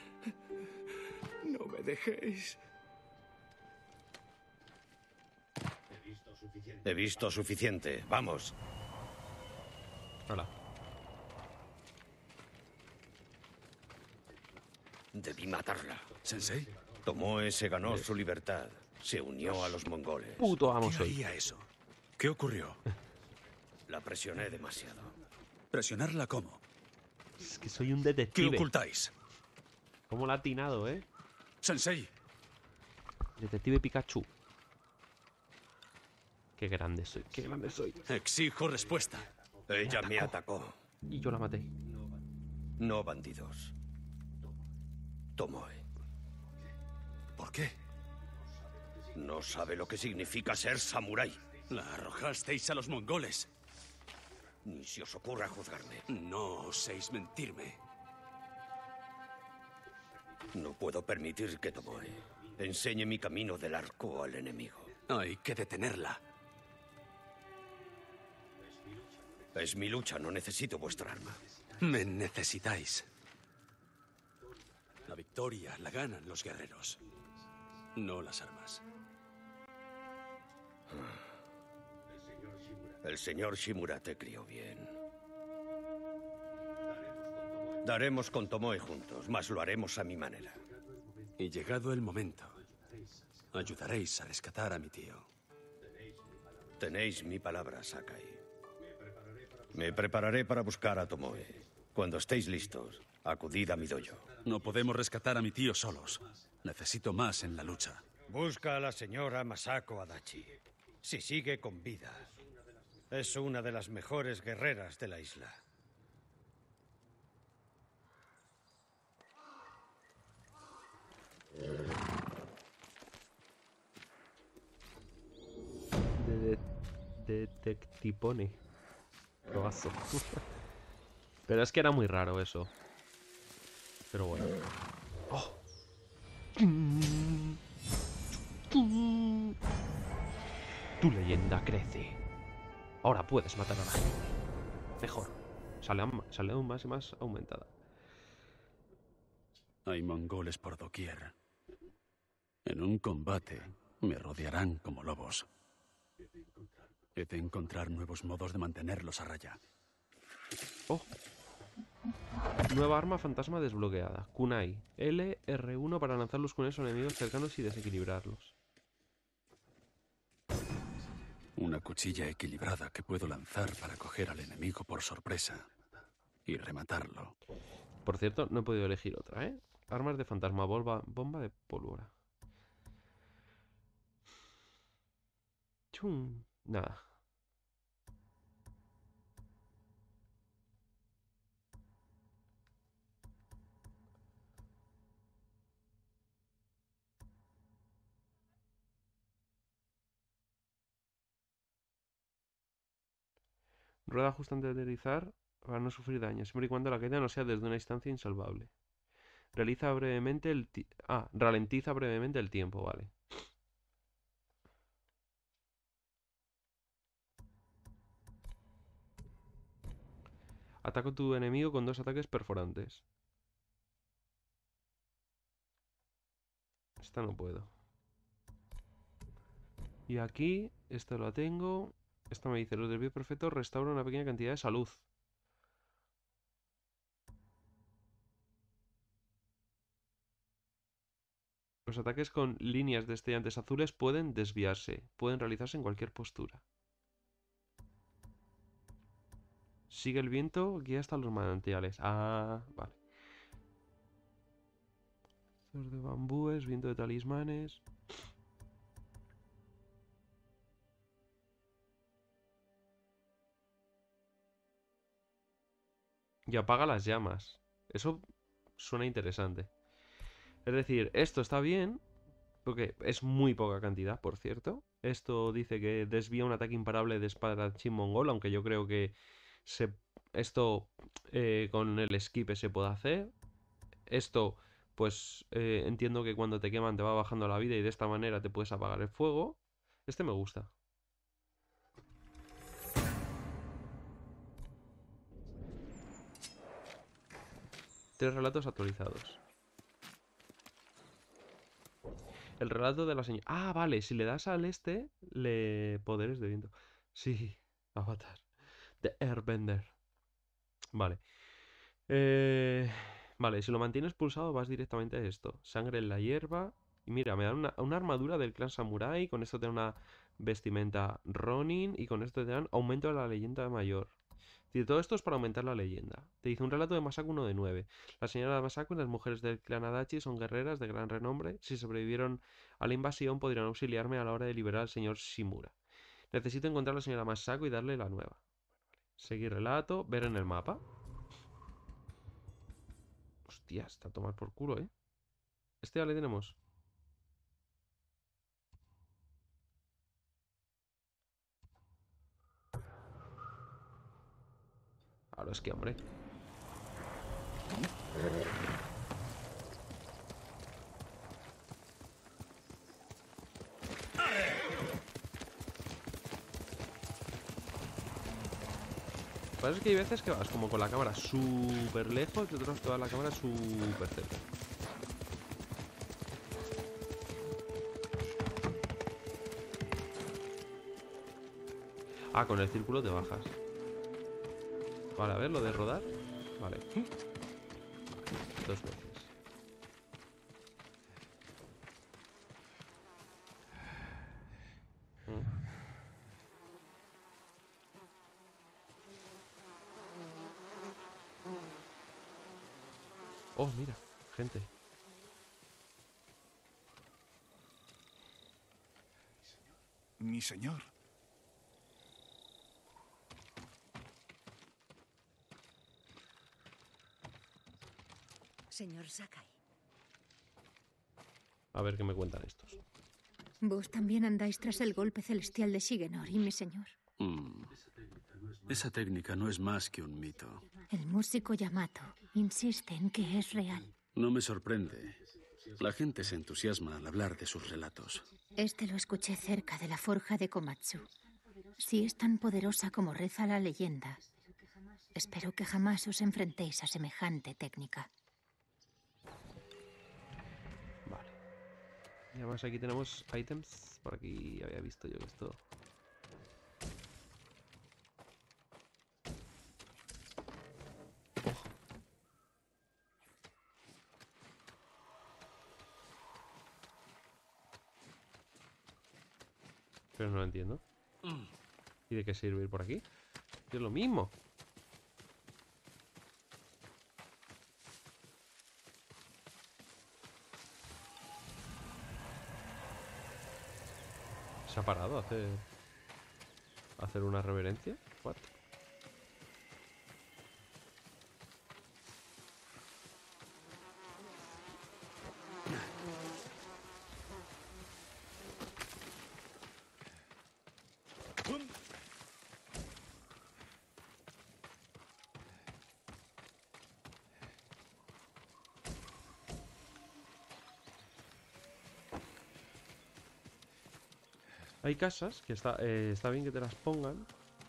No me dejéis. He visto suficiente. Vamos. Hola. Debí matarla. ¿Sensei? Tomoe se ganó su libertad. Se unió a los mongoles. Puto amo ¿Qué soy. haría eso? ¿Qué ocurrió? La presioné demasiado. ¿Presionarla cómo? Es que soy un ¿Qué detective. ocultáis? ¿Cómo la ha atinado, eh? Sensei. Detective Pikachu. Qué grande soy, qué grande soy. Exijo respuesta. Ella me atacó. Y yo la maté. No bandidos. Tomoe. ¿Por qué? No sabe lo que significa ser samurái. La arrojasteis a los mongoles. Ni se os ocurra juzgarme. No oséis mentirme. No puedo permitir que Tomoe enseñe mi camino del arco al enemigo. Hay que detenerla. Es mi lucha, no necesito vuestra arma. Me necesitáis. La victoria la ganan los guerreros, no las armas. El señor Shimura te crió bien. Daremos con Tomoe juntos, mas lo haremos a mi manera. Y llegado el momento, ayudaréis a rescatar a mi tío. Tenéis mi palabra, Sakai. Me prepararé para buscar a Tomoe. Cuando estéis listos, acudid a mi dojo. No podemos rescatar a mi tío solos. Necesito más en la lucha. Busca a la señora Masako Adachi. Si sigue con vida, es una de las mejores guerreras de la isla. De, de, detectipone. Probazo. Pero es que era muy raro eso. Pero bueno. ¡Oh! Tu leyenda crece. Ahora puedes matar a la gente. Mejor. Sale, sale aún más y más aumentada. Hay mongoles por doquier. En un combate me rodearán como lobos. He de encontrar nuevos modos de mantenerlos a raya. Oh. Nueva arma fantasma desbloqueada. Kunai. L R uno para lanzar los kunais a enemigos cercanos y desequilibrarlos. Una cuchilla equilibrada que puedo lanzar para coger al enemigo por sorpresa y rematarlo. Por cierto, no he podido elegir otra, ¿eh? Armas de fantasma, bomba, bomba de pólvora. Chum. Nada. Rueda justo antes de aterrizar para no sufrir daño, siempre y cuando la caída no sea desde una distancia insalvable. Realiza brevemente el ti ah, ralentiza brevemente el tiempo, vale. Ataca a tu enemigo con dos ataques perforantes. Esta no puedo. Y aquí, esta la tengo. Esta me dice, los desvíos perfectos restauran una pequeña cantidad de salud. Los ataques con líneas destellantes azules pueden desviarse. Pueden realizarse en cualquier postura. Sigue el viento, guía hasta los manantiales. Ah, vale. Dos de bambúes, viento de talismanes. Y apaga las llamas. Eso suena interesante. Es decir, esto está bien, porque es muy poca cantidad, por cierto. Esto dice que desvía un ataque imparable de espadachín mongol, aunque yo creo que se, esto eh, con el esquipe se puede hacer. Esto, pues eh, entiendo que cuando te queman te va bajando la vida y de esta manera te puedes apagar el fuego. Este me gusta. Tres relatos actualizados. El relato de la señora... Ah, vale, si le das al este, le... Poderes de viento. Sí, Avatar. The Airbender. Vale. Eh... Vale, si lo mantienes pulsado vas directamente a esto. Sangre en la hierba. Y mira, me dan una, una armadura del clan Samurai. Con esto te dan una vestimenta Ronin. Y con esto te dan aumento de la leyenda mayor. Y todo esto es para aumentar la leyenda. Te dice un relato de Masako uno de nueve. La señora Masako y las mujeres del clan Adachi son guerreras de gran renombre. Si sobrevivieron a la invasión podrían auxiliarme a la hora de liberar al señor Shimura. Necesito encontrar a la señora Masako y darle la nueva. Seguir relato, ver en el mapa. Hostia, está a tomar por culo, ¿eh? Este ya le tenemos. Ahora es que, hombre. pasa es que hay veces que vas como con la cámara súper lejos y otros toda la cámara súper cerca. Ah, con el círculo te bajas. Vale, a ver, lo de rodar. Vale. Dos veces. Oh, mira, gente. Mi señor. Señor Sakai. A ver qué me cuentan estos. Vos también andáis tras el golpe celestial de Shigenori, mi señor. Mm. Esa técnica no es más que un mito. El músico Yamato insiste en que es real. No me sorprende. La gente se entusiasma al hablar de sus relatos. Este lo escuché cerca de la forja de Komatsu. Si es tan poderosa como reza la leyenda, espero que jamás os enfrentéis a semejante técnica. Vale. Y además aquí tenemos ítems. Por aquí había visto yo esto. Pero no lo entiendo. ¿Y de qué sirve ir por aquí? Es lo mismo. ¿Se ha parado a hacer... a hacer una reverencia? What? Hay casas que está, eh, está bien que te las pongan.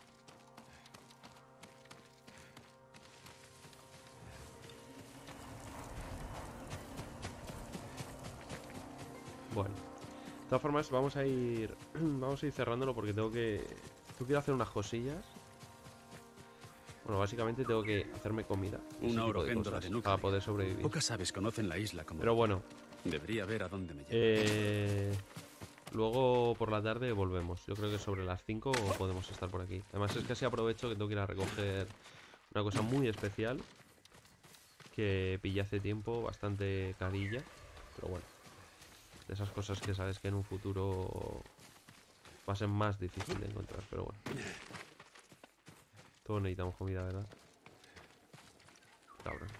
Bueno, de todas formas vamos a ir vamos a ir cerrándolo porque tengo que tengo que ir a hacer unas cosillas. Bueno, básicamente tengo que hacerme comida. Una orogéndora de núcleo. Para poder sobrevivir. Pocas aves conocen la isla como... Pero bueno. Debería ver a dónde me lleva. Eh... Luego por la tarde volvemos. Yo creo que sobre las cinco podemos estar por aquí. Además es que así aprovecho que tengo que ir a recoger una cosa muy especial que pillé hace tiempo, bastante carilla. Pero bueno, de esas cosas que sabes que en un futuro va a ser más difícil de encontrar. Pero bueno, todos necesitamos comida, ¿verdad? Cabrones.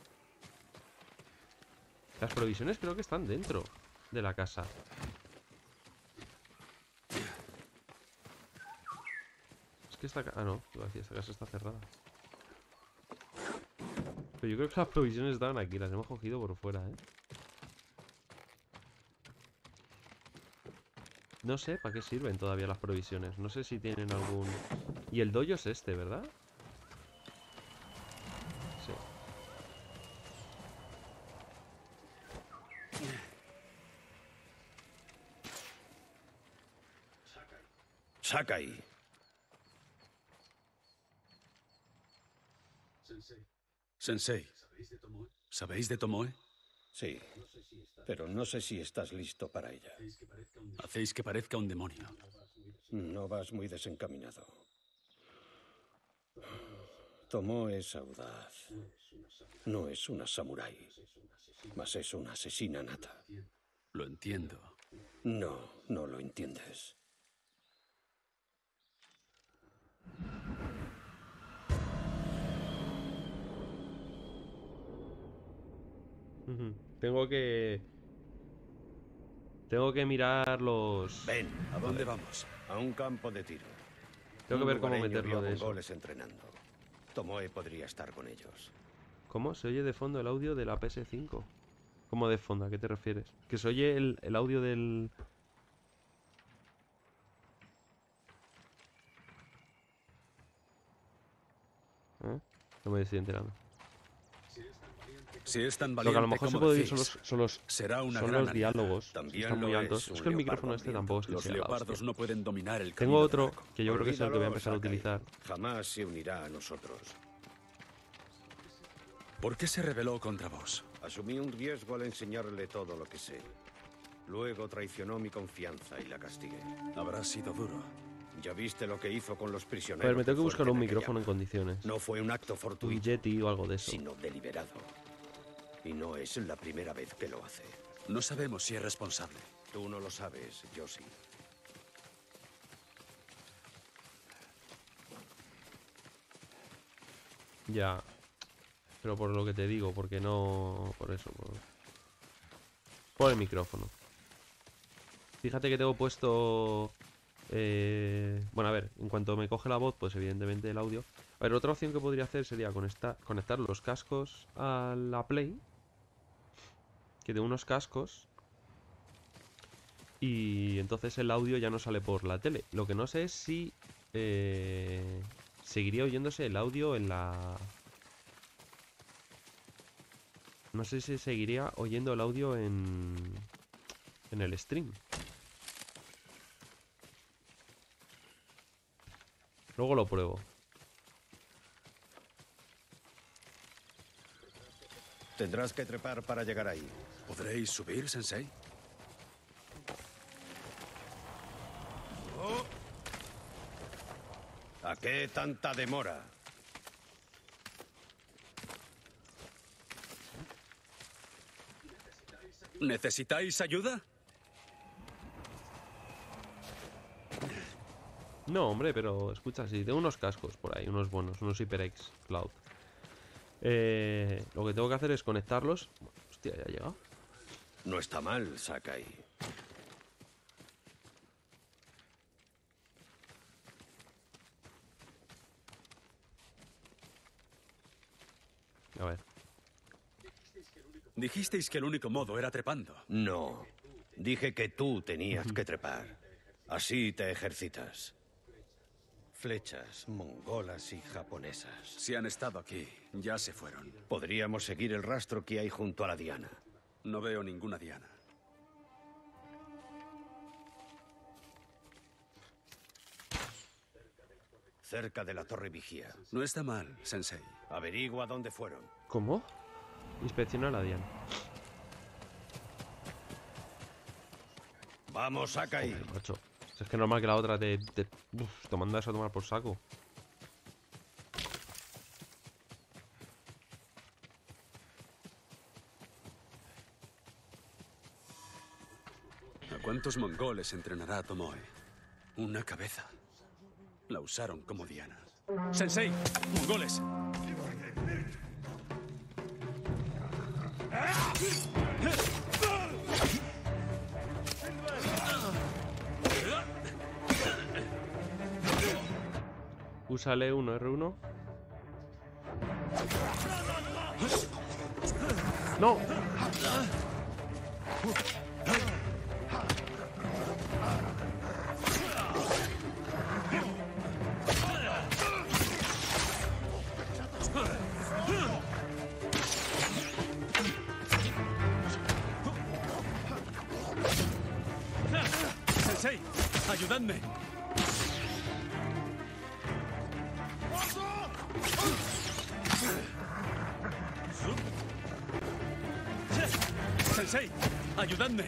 Las provisiones creo que están dentro de la casa. Es que esta casa... Ah, no, iba a decir, esta casa está cerrada. Pero yo creo que las provisiones estaban aquí, las hemos cogido por fuera, ¿eh? No sé para qué sirven todavía las provisiones. No sé si tienen algún... Y el dojo es este, ¿verdad? Sí. Sakai. Sensei, ¿sabéis de Tomoe? Sí, pero no sé si estás listo para ella. Hacéis que parezca un demonio. No vas muy desencaminado. Tomoe es audaz. No es una samurái, mas es una asesina nata. Lo entiendo. No, no lo entiendes. Tengo que... Tengo que mirar los... Ven, ¿a dónde vamos? A un campo de tiro. Tengo que ver cómo lugareño meterlo vio de eso. mongoles entrenando. Tomoe podría estar con ellos. ¿Cómo? Se oye de fondo el audio de la P S cinco. ¿Cómo de fondo? ¿A qué te refieres? Que se oye el, el audio del... No me estoy enterando. Si es tan Lo que a lo valiente mejor se como puede oír son decís, los, son los, será una son gran los aliada. diálogos. que También están muy lo altos. es Es un que el leopardo micrófono este hambriento. tampoco es que Los sea la leopardos hostia. no pueden dominar el Tengo camino otro del arco. que yo creo que es el que voy a Olvídalo, empezar a Sakai. utilizar. Jamás se unirá a nosotros. ¿Por qué se rebeló contra vos? Asumí un riesgo al enseñarle todo lo que sé. Luego traicionó mi confianza y la castigué. Habrá sido duro. Ya viste lo que hizo con los prisioneros. A ver, me tengo de que buscar Fuerte un de micrófono en Keyama. condiciones. No fue un acto Un fortuito, Yeti o algo de eso. sino deliberado. Y no es la primera vez que lo hace. No sabemos si es responsable. Tú no lo sabes, yo sí. Ya. Pero por lo que te digo, porque no... Por eso, por... Por el micrófono. Fíjate que tengo puesto... Eh... Bueno, a ver, en cuanto me coge la voz, pues evidentemente el audio. A ver, otra opción que podría hacer sería conectar, conectar los cascos a la Play. Que de unos cascos. Y entonces el audio ya no sale por la tele. Lo que no sé es si... Eh... Seguiría oyéndose el audio en la... No sé si seguiría oyendo el audio en... En el stream. Luego lo pruebo. Tendrás que trepar para llegar ahí. ¿Podréis subir, Sensei? ¿A qué tanta demora? ¿Necesitáis ayuda? No, hombre, pero escucha, si tengo unos cascos por ahí, unos buenos, unos HyperX Cloud. Eh, lo que tengo que hacer es conectarlos. Hostia, ya ha llegado. No está mal, Sakai. A ver. Dijisteis que el único modo era trepando. No. Dije que tú tenías que trepar. Así te ejercitas. Flechas mongolas y japonesas. Si han estado aquí, ya se fueron. Podríamos seguir el rastro que hay junto a la diana. No veo ninguna diana. Cerca de la torre vigía. No está mal, Sensei. Averigua dónde fueron. ¿Cómo? Inspecciona la diana. Vamos, Sakai. Joder, macho. Es que es normal que la otra te, te, uf, te manda eso a tomar por saco. ¿A cuántos mongoles entrenará Tomoe? Una cabeza. La usaron como diana. ¡Sensei! ¡Mongoles! Usa L uno, R uno. ¡No! ¡Sensei! ¡Ayudadme! ¡Sensei! ¡Ayudadme!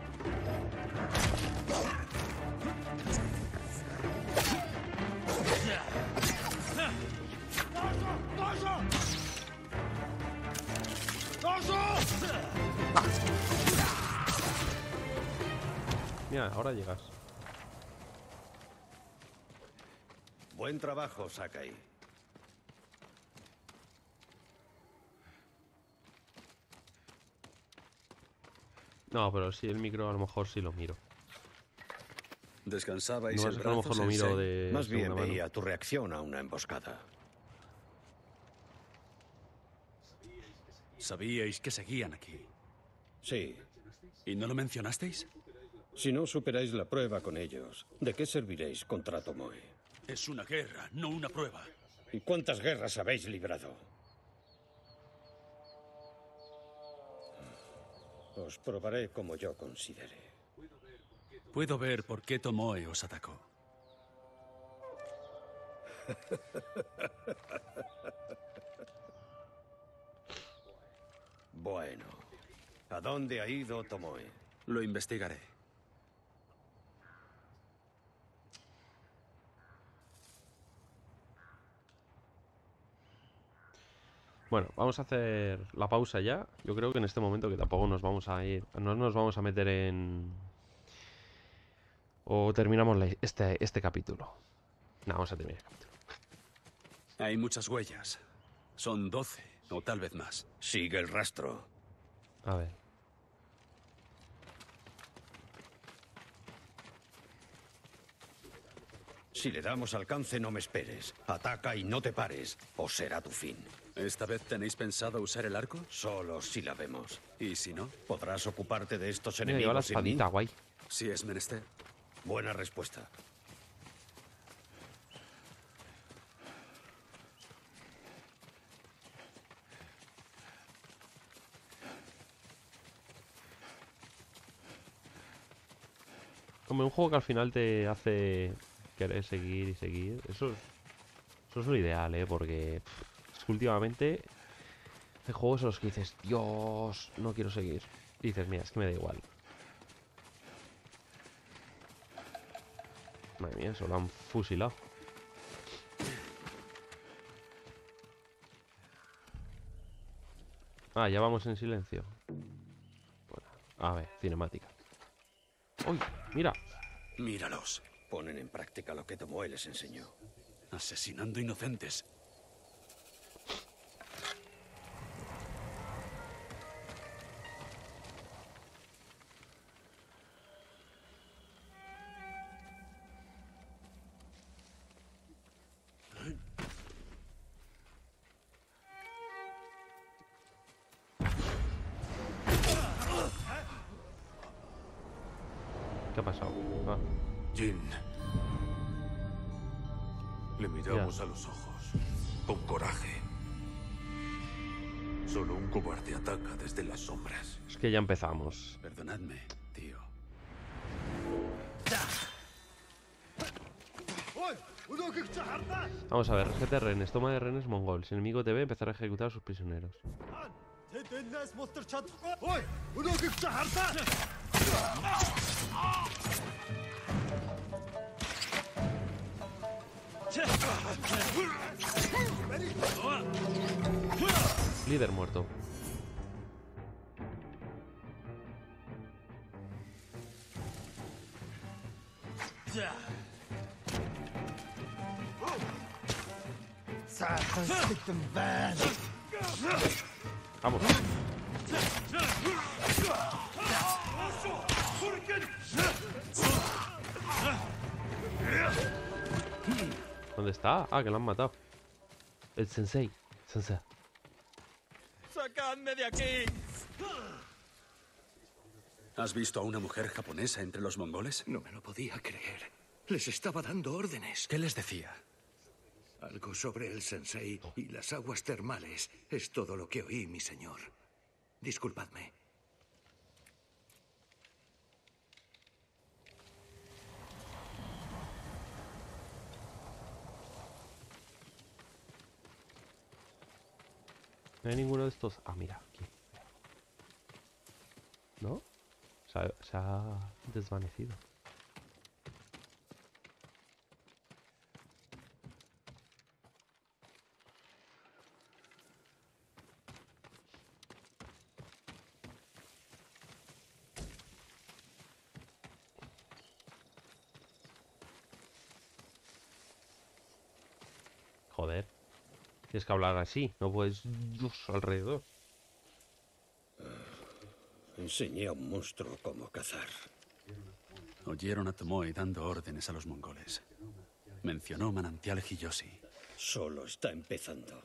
Mira, ahora llegas. Buen trabajo, Sakai. No, pero sí, el micro a lo mejor sí lo miro. ¿Descansabais No, el es que a lo brazo, mejor lo miro Sensei? de Más bien segunda mano. veía tu reacción a una emboscada. Sabíais que seguían aquí. Sí. ¿Y no lo mencionasteis? Si no superáis la prueba con ellos, ¿de qué serviréis contra Tomoe? Es una guerra, no una prueba. ¿Y cuántas guerras habéis librado? Os probaré como yo considere. Puedo ver por qué Tomoe os atacó. Bueno, ¿a dónde ha ido Tomoe? Lo investigaré. Bueno, vamos a hacer la pausa ya. Yo creo que en este momento que tampoco nos vamos a ir, no nos vamos a meter en... O terminamos la- este, este capítulo. No, vamos a terminar el capítulo. Hay muchas huellas. Son doce, o tal vez más. Sigue el rastro. A ver. Si le damos alcance, no me esperes. Ataca y no te pares, o será tu fin. ¿Esta vez tenéis pensado usar el arco? Solo si la vemos. ¿Y si no? ¿Podrás ocuparte de estos Mira, lleva la enemigos sin mí? espadita, guay. Si es menester. Buena respuesta. Como un juego que al final te hace querer seguir y seguir. Eso es, eso es lo ideal, ¿eh? Porque pff, es que últimamente hay juegos en los que dices, Dios, no quiero seguir. Y dices, mira, es que me da igual. Madre mía, se lo han fusilado. Ah, ya vamos en silencio. Bueno, a ver, cinemática. ¡Uy! ¡Mira! Míralos. Ponen en práctica lo que Tomoe les enseñó. Asesinando inocentes. ¿Qué ha pasado? Ah. Jin. Le miramos a los ojos, con coraje. Solo un cobarde ataca desde las sombras. Es que ya empezamos. Perdonadme, tío. Vamos a ver, rescate de rehenes, toma de rehenes mongol. Si el enemigo te ve, empezar a ejecutar a sus prisioneros. Líder muerto. Vamos. ¿Dónde está? Ah, que lo han matado. El sensei. Sensei. ¡Sacadme de aquí! ¿Has visto a una mujer japonesa entre los mongoles? No me lo podía creer. Les estaba dando órdenes. ¿Qué les decía? Algo sobre el sensei y las aguas termales. Es todo lo que oí, mi señor. Disculpadme. No hay ninguno de estos. Ah, mira, aquí. ¿No? Se ha, se ha desvanecido. Joder. Tienes que hablar así, no puedes Dios, alrededor. Enseñé a un monstruo cómo cazar. Oyeron a Tomoe dando órdenes a los mongoles. Mencionó Manantial Hiyoshi. Solo está empezando.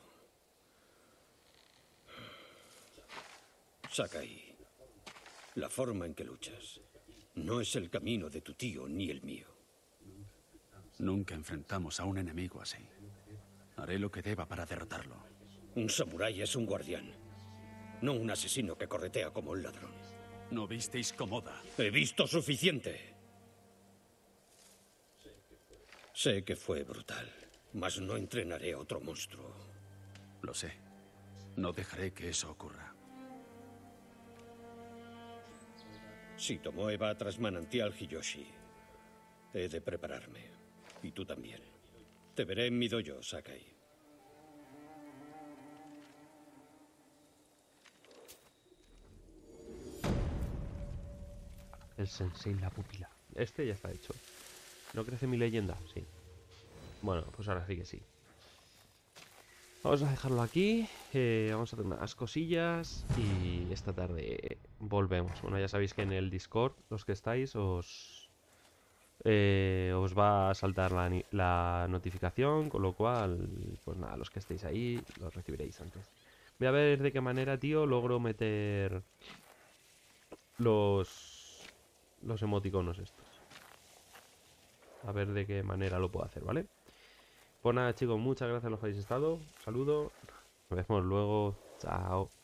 Sakai, la forma en que luchas no es el camino de tu tío ni el mío. Nunca enfrentamos a un enemigo así. Haré lo que deba para derrotarlo. Un samurái es un guardián, no un asesino que corretea como un ladrón. ¿No visteis Komoda? He visto suficiente. Sé que fue brutal, mas no entrenaré a otro monstruo. Lo sé. No dejaré que eso ocurra. Si Tomoe va tras Manantial Hiyoshi, he de prepararme. Y tú también. Te veré en mi dojo, Sakai. El sensei, la pupila. Este ya está hecho. ¿No crece mi leyenda? Sí. Bueno, pues ahora sí que sí. Vamos a dejarlo aquí. Eh, vamos a hacer unas cosillas. Y esta tarde volvemos. Bueno, ya sabéis que en el Discord, los que estáis, os... Eh, os va a saltar la, la notificación. Con lo cual, pues nada, los que estéis ahí, los recibiréis antes. Voy a ver de qué manera, tío, logro meter... Los... Los emoticonos estos. A ver de qué manera lo puedo hacer, ¿vale? Pues nada, chicos, muchas gracias a los que habéis estado. Un saludo. Nos vemos luego. Chao.